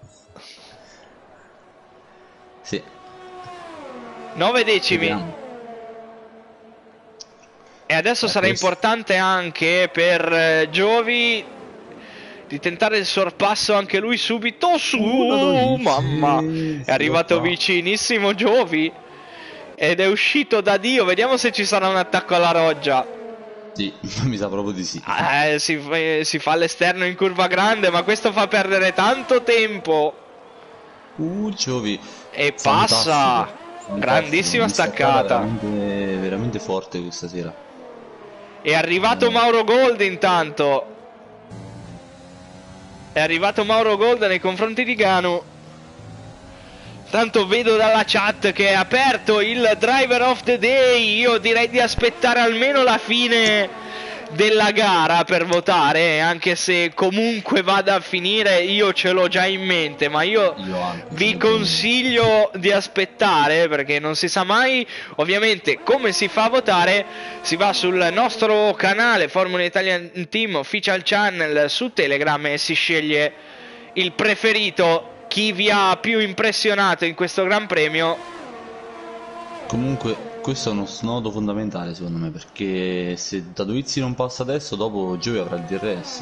Sì, nove decimi. vediamo. E adesso Eh, sarà questo- importante anche per eh, Giovi di tentare il sorpasso anche lui subito su. Uh, Mamma, sì, è arrivato qua. vicinissimo Giovi ed è uscito da Dio. Vediamo se ci sarà un attacco alla roggia. Sì, mi sa proprio di sì. Eh, si, fa- si fa all'esterno in curva grande, ma questo fa perdere tanto tempo. Uh, Giovi. E Fantastico, passa. fantastico. Grandissima Una staccata. Veramente, veramente forte questa sera. È arrivato Mauro Gold intanto. È arrivato Mauro Gold nei confronti di Ganu. Tanto vedo dalla chat che è aperto il Driver of the Day. Io direi di aspettare almeno la fine della gara per votare, anche se comunque vada a finire io ce l'ho già in mente, ma io Io anche, vi ce l'ho consiglio di aspettare, perché non si sa mai. Ovviamente come si fa a votare? Si va sul nostro canale Formula Italian Team Official Channel su Telegram e si sceglie il preferito, chi vi ha più impressionato in questo Gran Premio. Comunque questo è uno snodo fondamentale secondo me, perché se Dovizzi non passa adesso, dopo Giovi avrà il D R S.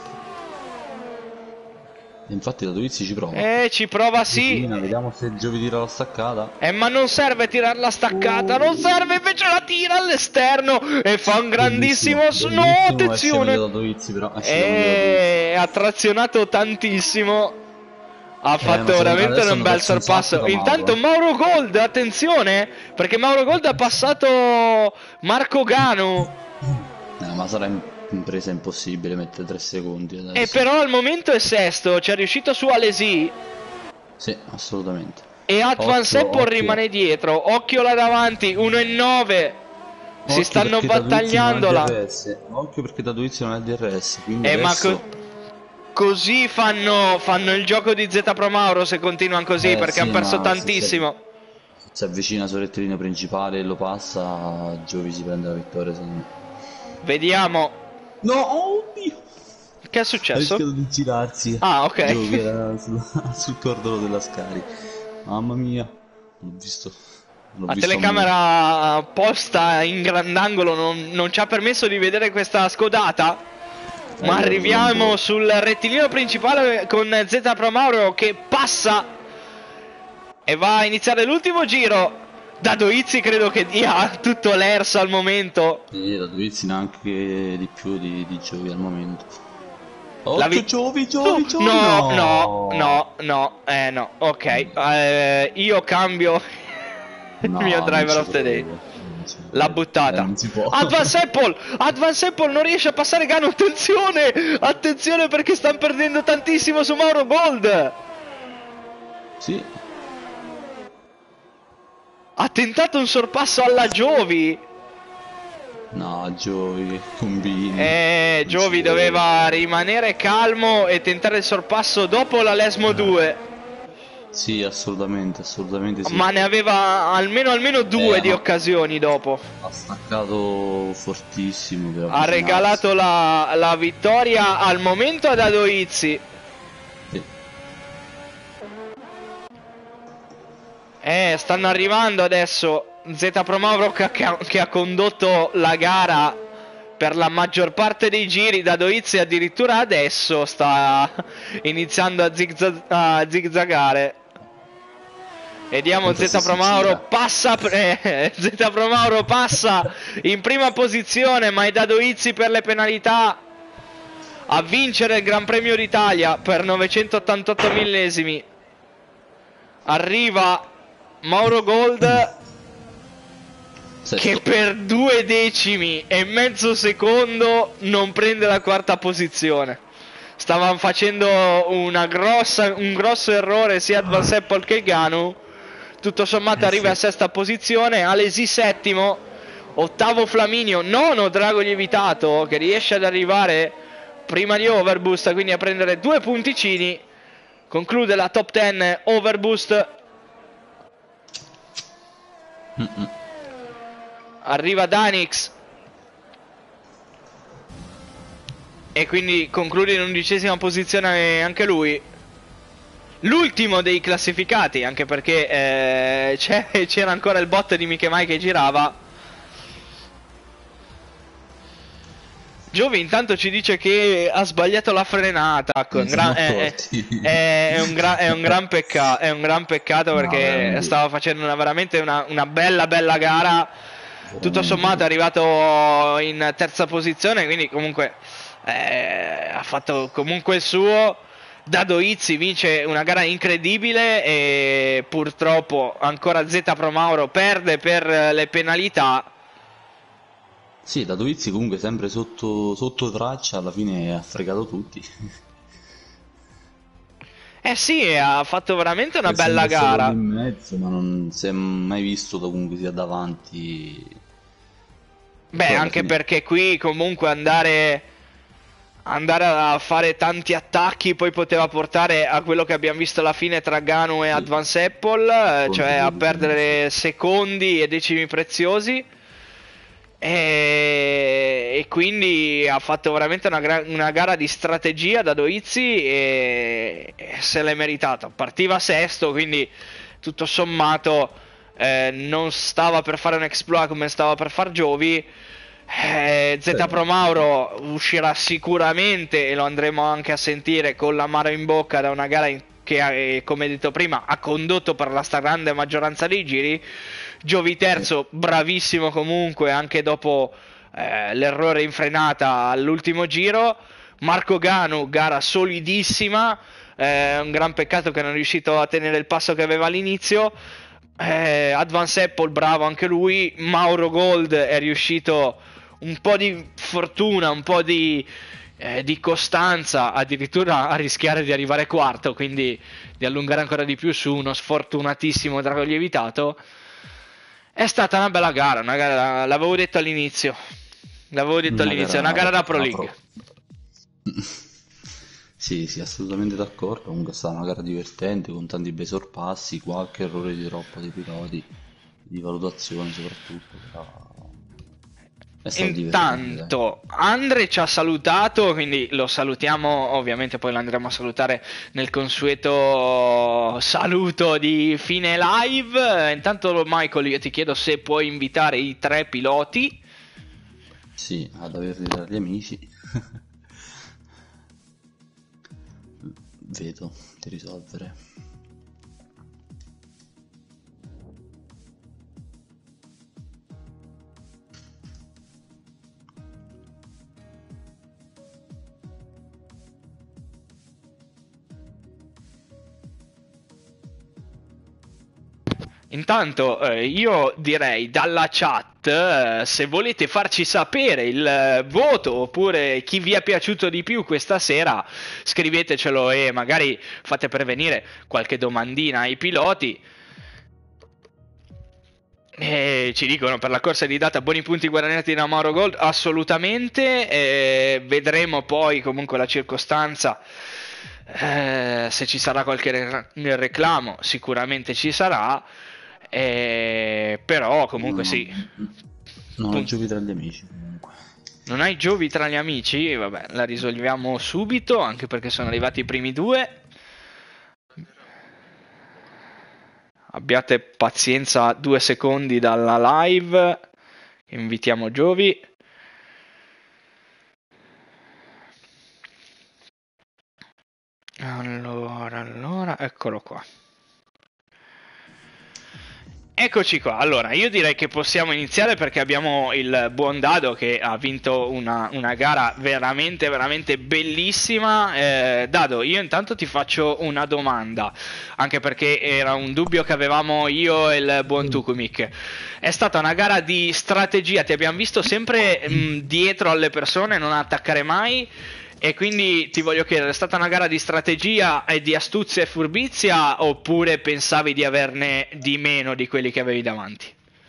E infatti Dovizzi ci prova. Eh, ci prova sì. Fina, vediamo se Giovi tira la staccata. Eh, ma non serve tirare la staccata, non serve, invece la tira all'esterno e fa un grandissimo s- no, attenzione. Dovizzi, però. Eh, ha trazionato tantissimo. Ha fatto ma veramente adesso un hanno bel perso un sorpasso. sacco da Intanto Mauro. Mauro Gold, attenzione, perché Mauro Gold ha passato Marco Ganu. Eh, ma sarà im- impresa impossibile mettere tre secondi E adesso. però al momento è sesto, ci è riuscito su Alesi. Sì, assolutamente. E Atvan Occhio, Seppor occhio. rimane dietro. Occhio là davanti, uno e nove. Si Occhio stanno perché Dovizzi non ha il battagliandola. D R S. Occhio perché Dovizzi non ha il D R S. Quindi Eh, ma adesso... co- così fanno, fanno il gioco di Z Pro Mauro se continuano così, Eh, perché sì, hanno perso ma tantissimo. Se si avvicina sul rettilineo principale e lo passa, Giovi si prende la vittoria secondo me. Vediamo. No, oddio! Che è Ha successo? rischiato di girarsi. Ah, ok. Giovi era sul, sul cordolo della Scari. Mamma mia, l'ho visto. L'ho La visto telecamera posta in grandangolo non, non ci ha permesso di vedere questa scodata. Eh, Ma io arriviamo non- sul rettilineo principale con Z Pro Mauro che passa e va a iniziare l'ultimo giro. Dado Izzi credo che dia tutto l'Ers al momento. Sì, la Dovizzi neanche di più di, di Giovi al momento. La Occhio, vi- Giovi, Giovi, Giovi! No, no, no, no, eh no, ok. Eh, io cambio il No, mio non driver ci of the day. credo. L'ha Eh, buttata. non si può. Advance Apple! Advance Apple non riesce a passare Gano. Attenzione! Attenzione perché stanno perdendo tantissimo su Mauro Gold. Sì, Ha tentato un sorpasso alla Giovi. no, Giovi, che combini. Eh, Non Giovi si doveva vede. rimanere calmo e tentare il sorpasso dopo la Lesmo due. Sì, assolutamente, assolutamente sì. Ma ne aveva almeno almeno due Eh, di ma occasioni dopo. ha staccato fortissimo per Ha avvicinarsi. regalato la, la vittoria al momento ad Adoizzi. Sì. Eh, stanno arrivando adesso Z Pro Mauro che ha, che ha condotto la gara per la maggior parte dei giri. Da Doizzi addirittura adesso sta iniziando a, zigza- a zigzagare. Vediamo Comunque Z se Pro si Mauro gira. passa, eh, Z Pro Mauro passa in prima posizione, ma è da Doizzi per le penalità a vincere il Gran Premio d'Italia per novecentottantotto millesimi. Arriva Mauro Gold che Sesto. per due decimi e mezzo secondo non prende la quarta posizione. Stavano facendo una grossa, un grosso errore sia Advance Apple che Ganu. Tutto sommato Eh arriva a sì. sesta posizione. Alesi settimo, ottavo Flaminio, nono Drago Lievitato che riesce ad arrivare prima di Overboost, quindi a prendere due punticini. Conclude la top dieci Overboost. Mm-mm. Arriva Danix e quindi conclude in undicesima posizione anche lui. L'ultimo dei classificati, anche perché eh, c'è- c'era ancora il bot di Miche Mai che girava. Giovi intanto ci dice che ha sbagliato la frenata. Ecco, Ne un siamo gran- è, è- accorti. è un gra- è un gran peccato, è un gran peccato No, perché veramente, stava facendo una, veramente una, una bella bella gara. Tutto veramente. sommato è arrivato in terza posizione, quindi comunque eh, ha fatto comunque il suo. Dado Izzi vince una gara incredibile e purtroppo ancora Z Pro Mauro perde per le penalità. Sì, da Dovizzi comunque sempre sotto, sotto traccia, alla fine ha fregato tutti. Eh sì, ha fatto veramente una Questo bella un secondo gara. in mezzo, ma non si è mai visto da comunque sia davanti. E Beh, poi alla anche fine, perché qui comunque andare, andare a fare tanti attacchi poi poteva portare a quello che abbiamo visto alla fine tra Ganu e sì, Advance Apple, eh, cioè contro a dodici sì. perdere secondi e decimi preziosi. E, e quindi ha fatto veramente una, gra- una gara di strategia da Doizzi e, e se l'è meritato. Partiva sesto, quindi tutto sommato eh, non stava per fare un exploit come stava per far Giovi. Eh, Z Però, Pro Mauro uscirà sicuramente e lo andremo anche a sentire con l'amaro in bocca da una gara in- che, eh, come detto prima, ha condotto per la stragrande maggioranza dei giri. Giovi sì, terzo, bravissimo comunque anche dopo eh, l'errore in frenata all'ultimo giro. Marco Ganu, gara solidissima, eh, un gran peccato che non è riuscito a tenere il passo che aveva all'inizio. Eh, Advance Apple, bravo anche lui. Mauro Gold è riuscito un po' di fortuna, un po' di, eh, di costanza, addirittura a rischiare di arrivare quarto, quindi di allungare ancora di più su uno sfortunatissimo Drago Lievitato. È stata una bella gara, una gara, l'avevo detto all'inizio. L'avevo detto una all'inizio, è una gara gara da Pro da League. pro. Sì, sì, assolutamente d'accordo. Comunque è stata una gara divertente con tanti bei sorpassi, qualche errore di troppo dei piloti, di valutazione soprattutto. Però è stato divertente, dai. Intanto Andre ci ha salutato, quindi lo salutiamo, ovviamente poi lo andremo a salutare nel consueto saluto di fine live. Intanto Michael, io ti chiedo se puoi invitare i tre piloti. Sì, ad averli tra gli amici. Vedo di risolvere. Intanto eh, io direi dalla chat, eh, se volete farci sapere il eh, voto oppure chi vi è piaciuto di più questa sera, scrivetecelo e magari fate pervenire qualche domandina ai piloti. E ci dicono per la corsa di data buoni punti guadagnati da Mauro Gold, assolutamente. E vedremo poi comunque la circostanza, eh, se ci sarà qualche re- reclamo, sicuramente ci sarà. Eh, però comunque No, sì. non ho Pun- giochi tra gli amici comunque. Non hai giovi tra gli amici? Vabbè, la risolviamo subito, anche perché sono arrivati i primi due. Abbiate pazienza, due secondi dalla live. Invitiamo Giovi. Allora, allora, eccolo qua. Eccoci qua, allora io direi che possiamo iniziare perché abbiamo il buon Dado che ha vinto una, una gara veramente veramente bellissima. eh, Dado, io intanto ti faccio una domanda, anche perché era un dubbio che avevamo io e il buon Tukumik. È stata una gara di strategia, ti abbiamo visto sempre mh, dietro alle persone, non attaccare mai. E quindi ti voglio chiedere, è stata una gara di strategia e di astuzia e furbizia oppure pensavi di averne di meno di quelli che avevi davanti?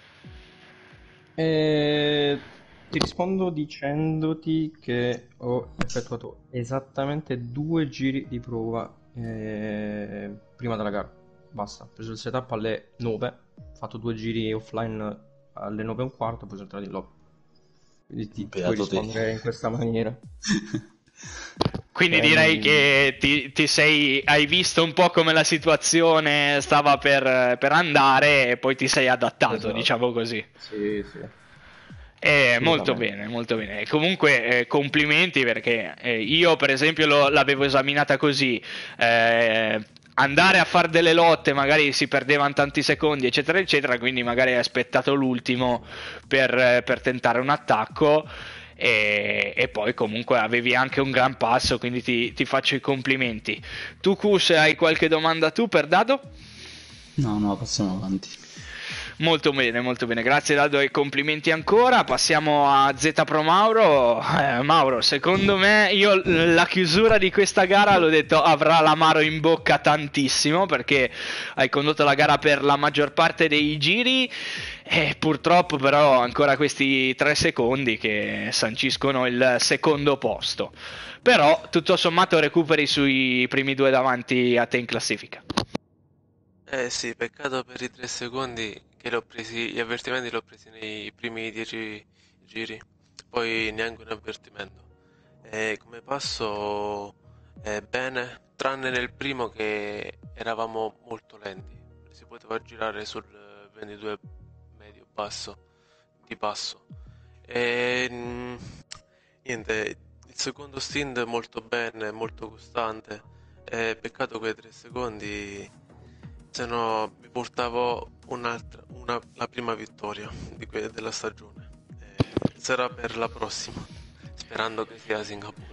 Eh, ti rispondo dicendoti che ho effettuato esattamente due giri di prova eh, prima della gara. Basta, ho preso il setup alle nove, ho fatto due giri offline alle nove e un quarto, poi sono entrato in lobby. Quindi ti, ti puoi Beato te. rispondere in questa maniera. Quindi Ehm, direi che ti, ti sei, hai visto un po' come la situazione stava per, per andare e poi ti sei adattato, Esatto. diciamo così. Sì, sì. Eh, molto Assolutamente. bene, molto bene. E comunque eh, complimenti perché eh, io per esempio lo- l'avevo esaminata così. eh, Andare a fare delle lotte magari si perdevano tanti secondi eccetera eccetera, quindi magari hai aspettato l'ultimo per, eh, per tentare un attacco e, e poi comunque avevi anche un gran passo, quindi ti, ti faccio i complimenti. Tu Kus, hai qualche domanda tu per Dado? No, no, passiamo avanti. Molto bene, molto bene, grazie Dado e complimenti ancora. Passiamo a Z Pro Mauro. Eh, Mauro, secondo me io la chiusura di questa gara l'ho detto avrà l'amaro in bocca tantissimo perché hai condotto la gara per la maggior parte dei giri e purtroppo però ancora questi tre secondi che sanciscono il secondo posto. Però tutto sommato recuperi sui primi due davanti a te in classifica. Eh sì, peccato per i tre secondi che l'ho presi, gli avvertimenti li ho presi nei primi dieci giri, poi neanche un avvertimento. E come passo eh, bene, tranne nel primo che eravamo molto lenti, si poteva girare sul ventidue medio basso di passo. E mm, niente, il secondo stint molto bene, molto costante. Eh, peccato quei tre secondi, se no mi portavo un'altra, una, la prima vittoria di que- della stagione. Eh, sarà per la prossima, sperando che sia a Singapore.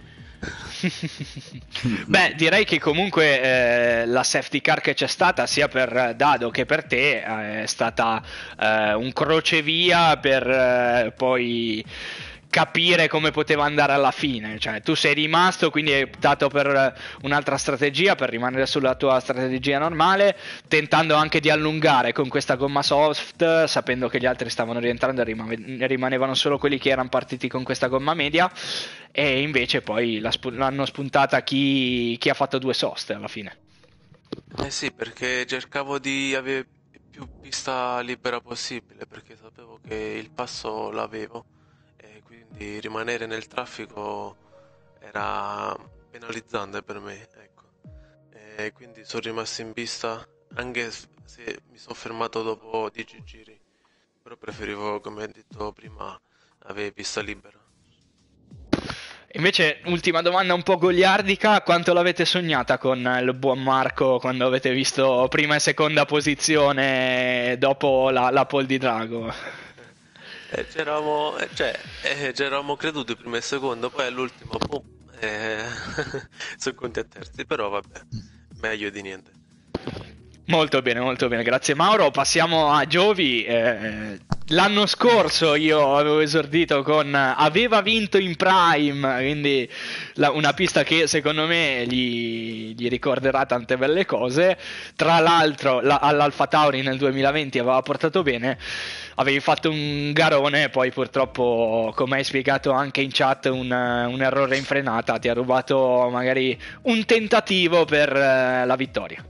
Beh, direi che comunque eh, la safety car che c'è stata sia per Dado che per te eh, è stata eh, un crocevia per eh, poi capire come poteva andare alla fine. Cioè, tu sei rimasto, quindi hai optato per un'altra strategia, per rimanere sulla tua strategia normale, tentando anche di allungare con questa gomma soft, sapendo che gli altri stavano rientrando e rimane- rimanevano solo quelli che erano partiti con questa gomma media. E invece poi la spu- l'hanno spuntata chi, chi ha fatto due soste alla fine. Eh sì, perché cercavo di avere più pista libera possibile, perché sapevo che il passo l'avevo e quindi rimanere nel traffico era penalizzante per me, ecco. E quindi sono rimasto in pista anche s- se mi sono fermato dopo dieci giri, però preferivo, come ho detto prima, avere pista libera. Invece, ultima domanda un po' goliardica, quanto l'avete sognata con il buon Marco quando avete visto prima e seconda posizione dopo la, la pole di Drago? Eh, c'eravamo, eh, cioè, eh, c'eravamo creduti prima e secondo, poi all'ultimo, boom, eh, sono conti a terzi, però vabbè, meglio di niente. Molto bene, molto bene, grazie Mauro. Passiamo a Giovi. Eh, l'anno scorso io avevo esordito con aveva vinto in Prime, quindi la- una pista che secondo me gli, gli ricorderà tante belle cose. Tra l'altro la- all'Alfa Tauri nel duemilaventi aveva portato bene, avevi fatto un garone, poi purtroppo, come hai spiegato anche in chat, un, un errore in frenata ti ha rubato magari un tentativo per eh, la vittoria.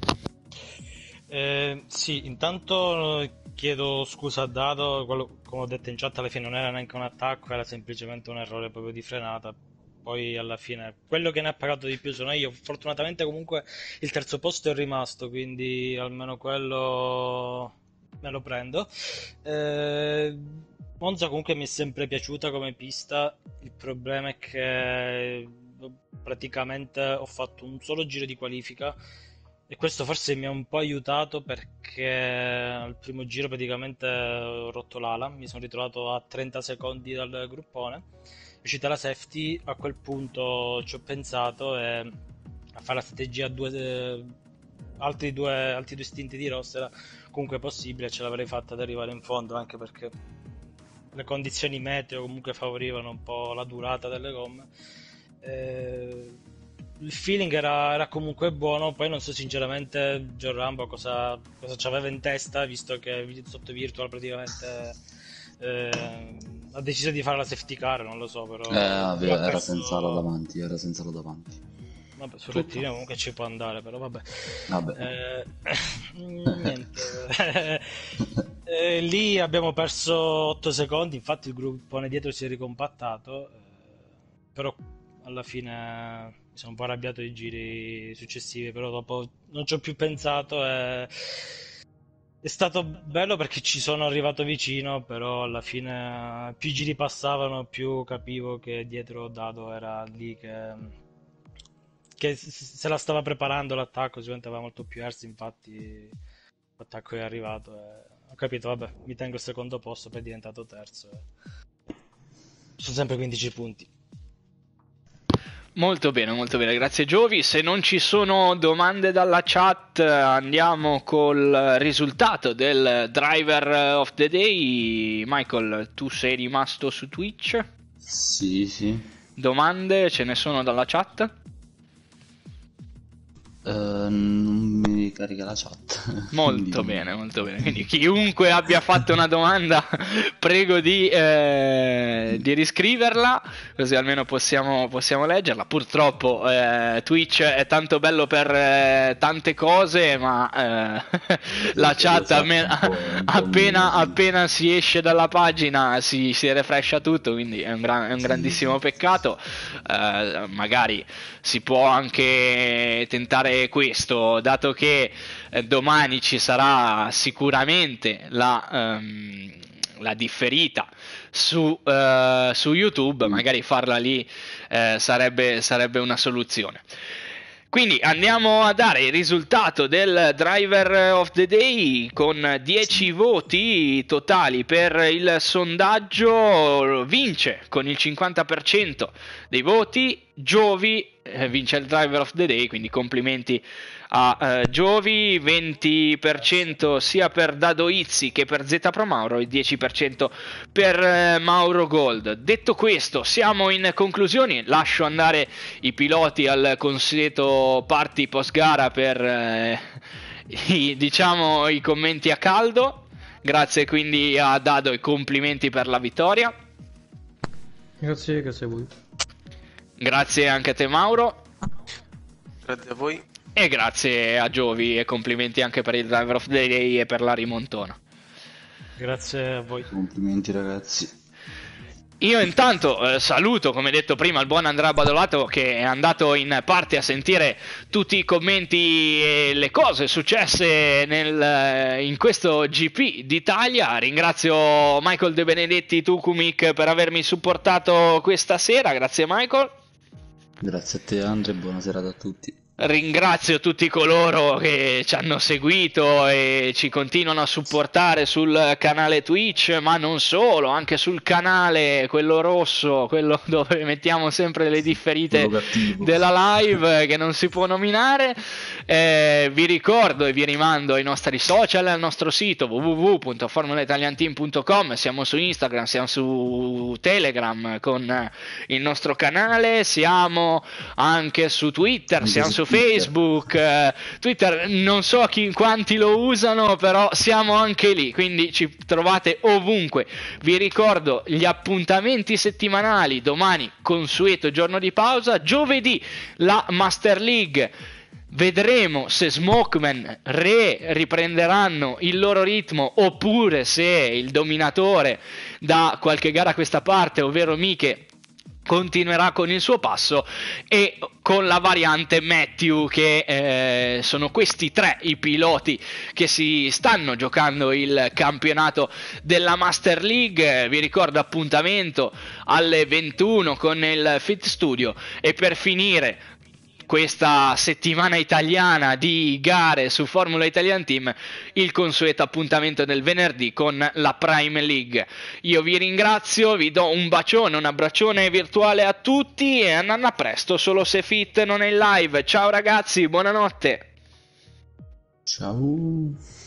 Eh, sì, intanto chiedo scusa a Dado, quello, come ho detto in chat alla fine non era neanche un attacco, era semplicemente un errore proprio di frenata. Poi alla fine quello che ne ha pagato di più sono io. Fortunatamente comunque il terzo posto è rimasto, quindi almeno quello me lo prendo. Eh, Monza comunque mi è sempre piaciuta come pista, il problema è che praticamente ho fatto un solo giro di qualifica e questo forse mi ha un po' aiutato perché al primo giro praticamente ho rotto l'ala, mi sono ritrovato a trenta secondi dal gruppone, è uscita la safety, a quel punto ci ho pensato e a fare la strategia a due, eh, altri due, altri due stinti di rossa era comunque possibile, ce l'avrei fatta ad arrivare in fondo, anche perché le condizioni meteo comunque favorivano un po' la durata delle gomme. Eh, il feeling era, era comunque buono, poi non so sinceramente John Rambo cosa, cosa ci aveva in testa, visto che sotto Virtual praticamente eh, ha deciso di fare la safety car, non lo so, però Eh, vabbè, però era questo- senza lo davanti, era senza lo davanti. Vabbè, sul rettilineo comunque ci può andare, però vabbè. Vabbè. Eh, niente. Eh, lì abbiamo perso otto secondi, infatti il gruppone dietro si è ricompattato, eh, però alla fine mi sono un po' arrabbiato i giri successivi, però dopo non ci ho più pensato e... È stato bello perché ci sono arrivato vicino, però alla fine più i giri passavano, più capivo che dietro Dado era lì che, che s- se la stava preparando l'attacco, sicuramente aveva molto più erzi, infatti l'attacco è arrivato e ho capito, vabbè, mi tengo il secondo posto, poi è diventato terzo. e- Sono sempre quindici punti. Molto bene, molto bene, grazie Giovi. Se non ci sono domande dalla chat, andiamo col risultato del Driver of the Day. Michael, tu sei rimasto su Twitch? Sì, sì. Domande ce ne sono dalla chat? Eh, non mi carica la chat. Molto Quindi- bene, molto bene. Quindi chiunque abbia fatto una domanda, prego di, eh, di riscriverla, così almeno possiamo, possiamo leggerla. Purtroppo eh, Twitch è tanto bello per eh, tante cose, ma eh, la Sì, chat esatto, almeno- un po'- un po' appena, meno, sì. appena si esce dalla pagina si, si refrescia tutto, quindi è un, gran- è un Sì, grandissimo sì. peccato. Eh, magari si può anche tentare questo, dato che eh, domani ci sarà sicuramente la, ehm, la differita su, eh, su YouTube, magari farla lì eh, sarebbe, sarebbe una soluzione. Quindi andiamo a dare il risultato del Driver of the Day con dieci voti totali per il sondaggio. Vince con il cinquanta per cento dei voti Giovi, eh, vince il Driver of the Day, quindi complimenti a eh, Giovi. Venti per cento sia per Dado Izzi che per Z Pro Mauro e dieci per cento per eh, Mauro Gold. Detto questo, siamo in conclusioni, lascio andare i piloti al consueto party post gara per eh, i, diciamo i commenti a caldo. Grazie quindi a Dado e complimenti per la vittoria. Grazie, grazie a voi. Grazie anche a te Mauro. Grazie a voi. E grazie a Giovi e complimenti anche per il Driver of the Day e per la rimontona. Grazie a voi. Complimenti ragazzi. Io intanto eh, saluto, come detto prima, il buon Andrea Badolato che è andato in parte a sentire tutti i commenti e le cose successe nel, eh, in questo G P d'Italia. Ringrazio Michael De Benedetti Tucumic per avermi supportato questa sera, grazie Michael. Grazie a te Andre, buona serata a tutti. Ringrazio tutti coloro che ci hanno seguito e ci continuano a supportare sul canale Twitch, ma non solo, anche sul canale, quello rosso, quello dove mettiamo sempre le differite della live, che non si può nominare. Eh, vi ricordo e vi rimando ai nostri social e al nostro sito w w w punto formula italian team punto com. Siamo su Instagram, siamo su Telegram con il nostro canale, siamo anche su Twitter, siamo su Facebook, eh, Twitter non so chi, quanti lo usano, però siamo anche lì, quindi ci trovate ovunque. Vi ricordo gli appuntamenti settimanali: domani consueto giorno di pausa, giovedì la Master League. Vedremo se Smokeman re riprenderanno il loro ritmo, oppure se il dominatore da qualche gara a questa parte, ovvero Mike, continuerà con il suo passo, e con la variante Matthew, che eh, sono questi tre i piloti che si stanno giocando il campionato della Master League. Vi ricordo appuntamento alle ventuno con il Fit Studio, e per finire questa settimana italiana di gare su Formula Italian Team, il consueto appuntamento del venerdì con la Prime League. Io vi ringrazio, vi do un bacione, un abbraccione virtuale a tutti, e a presto, solo se Fit non è in live. Ciao ragazzi, buonanotte. Ciao.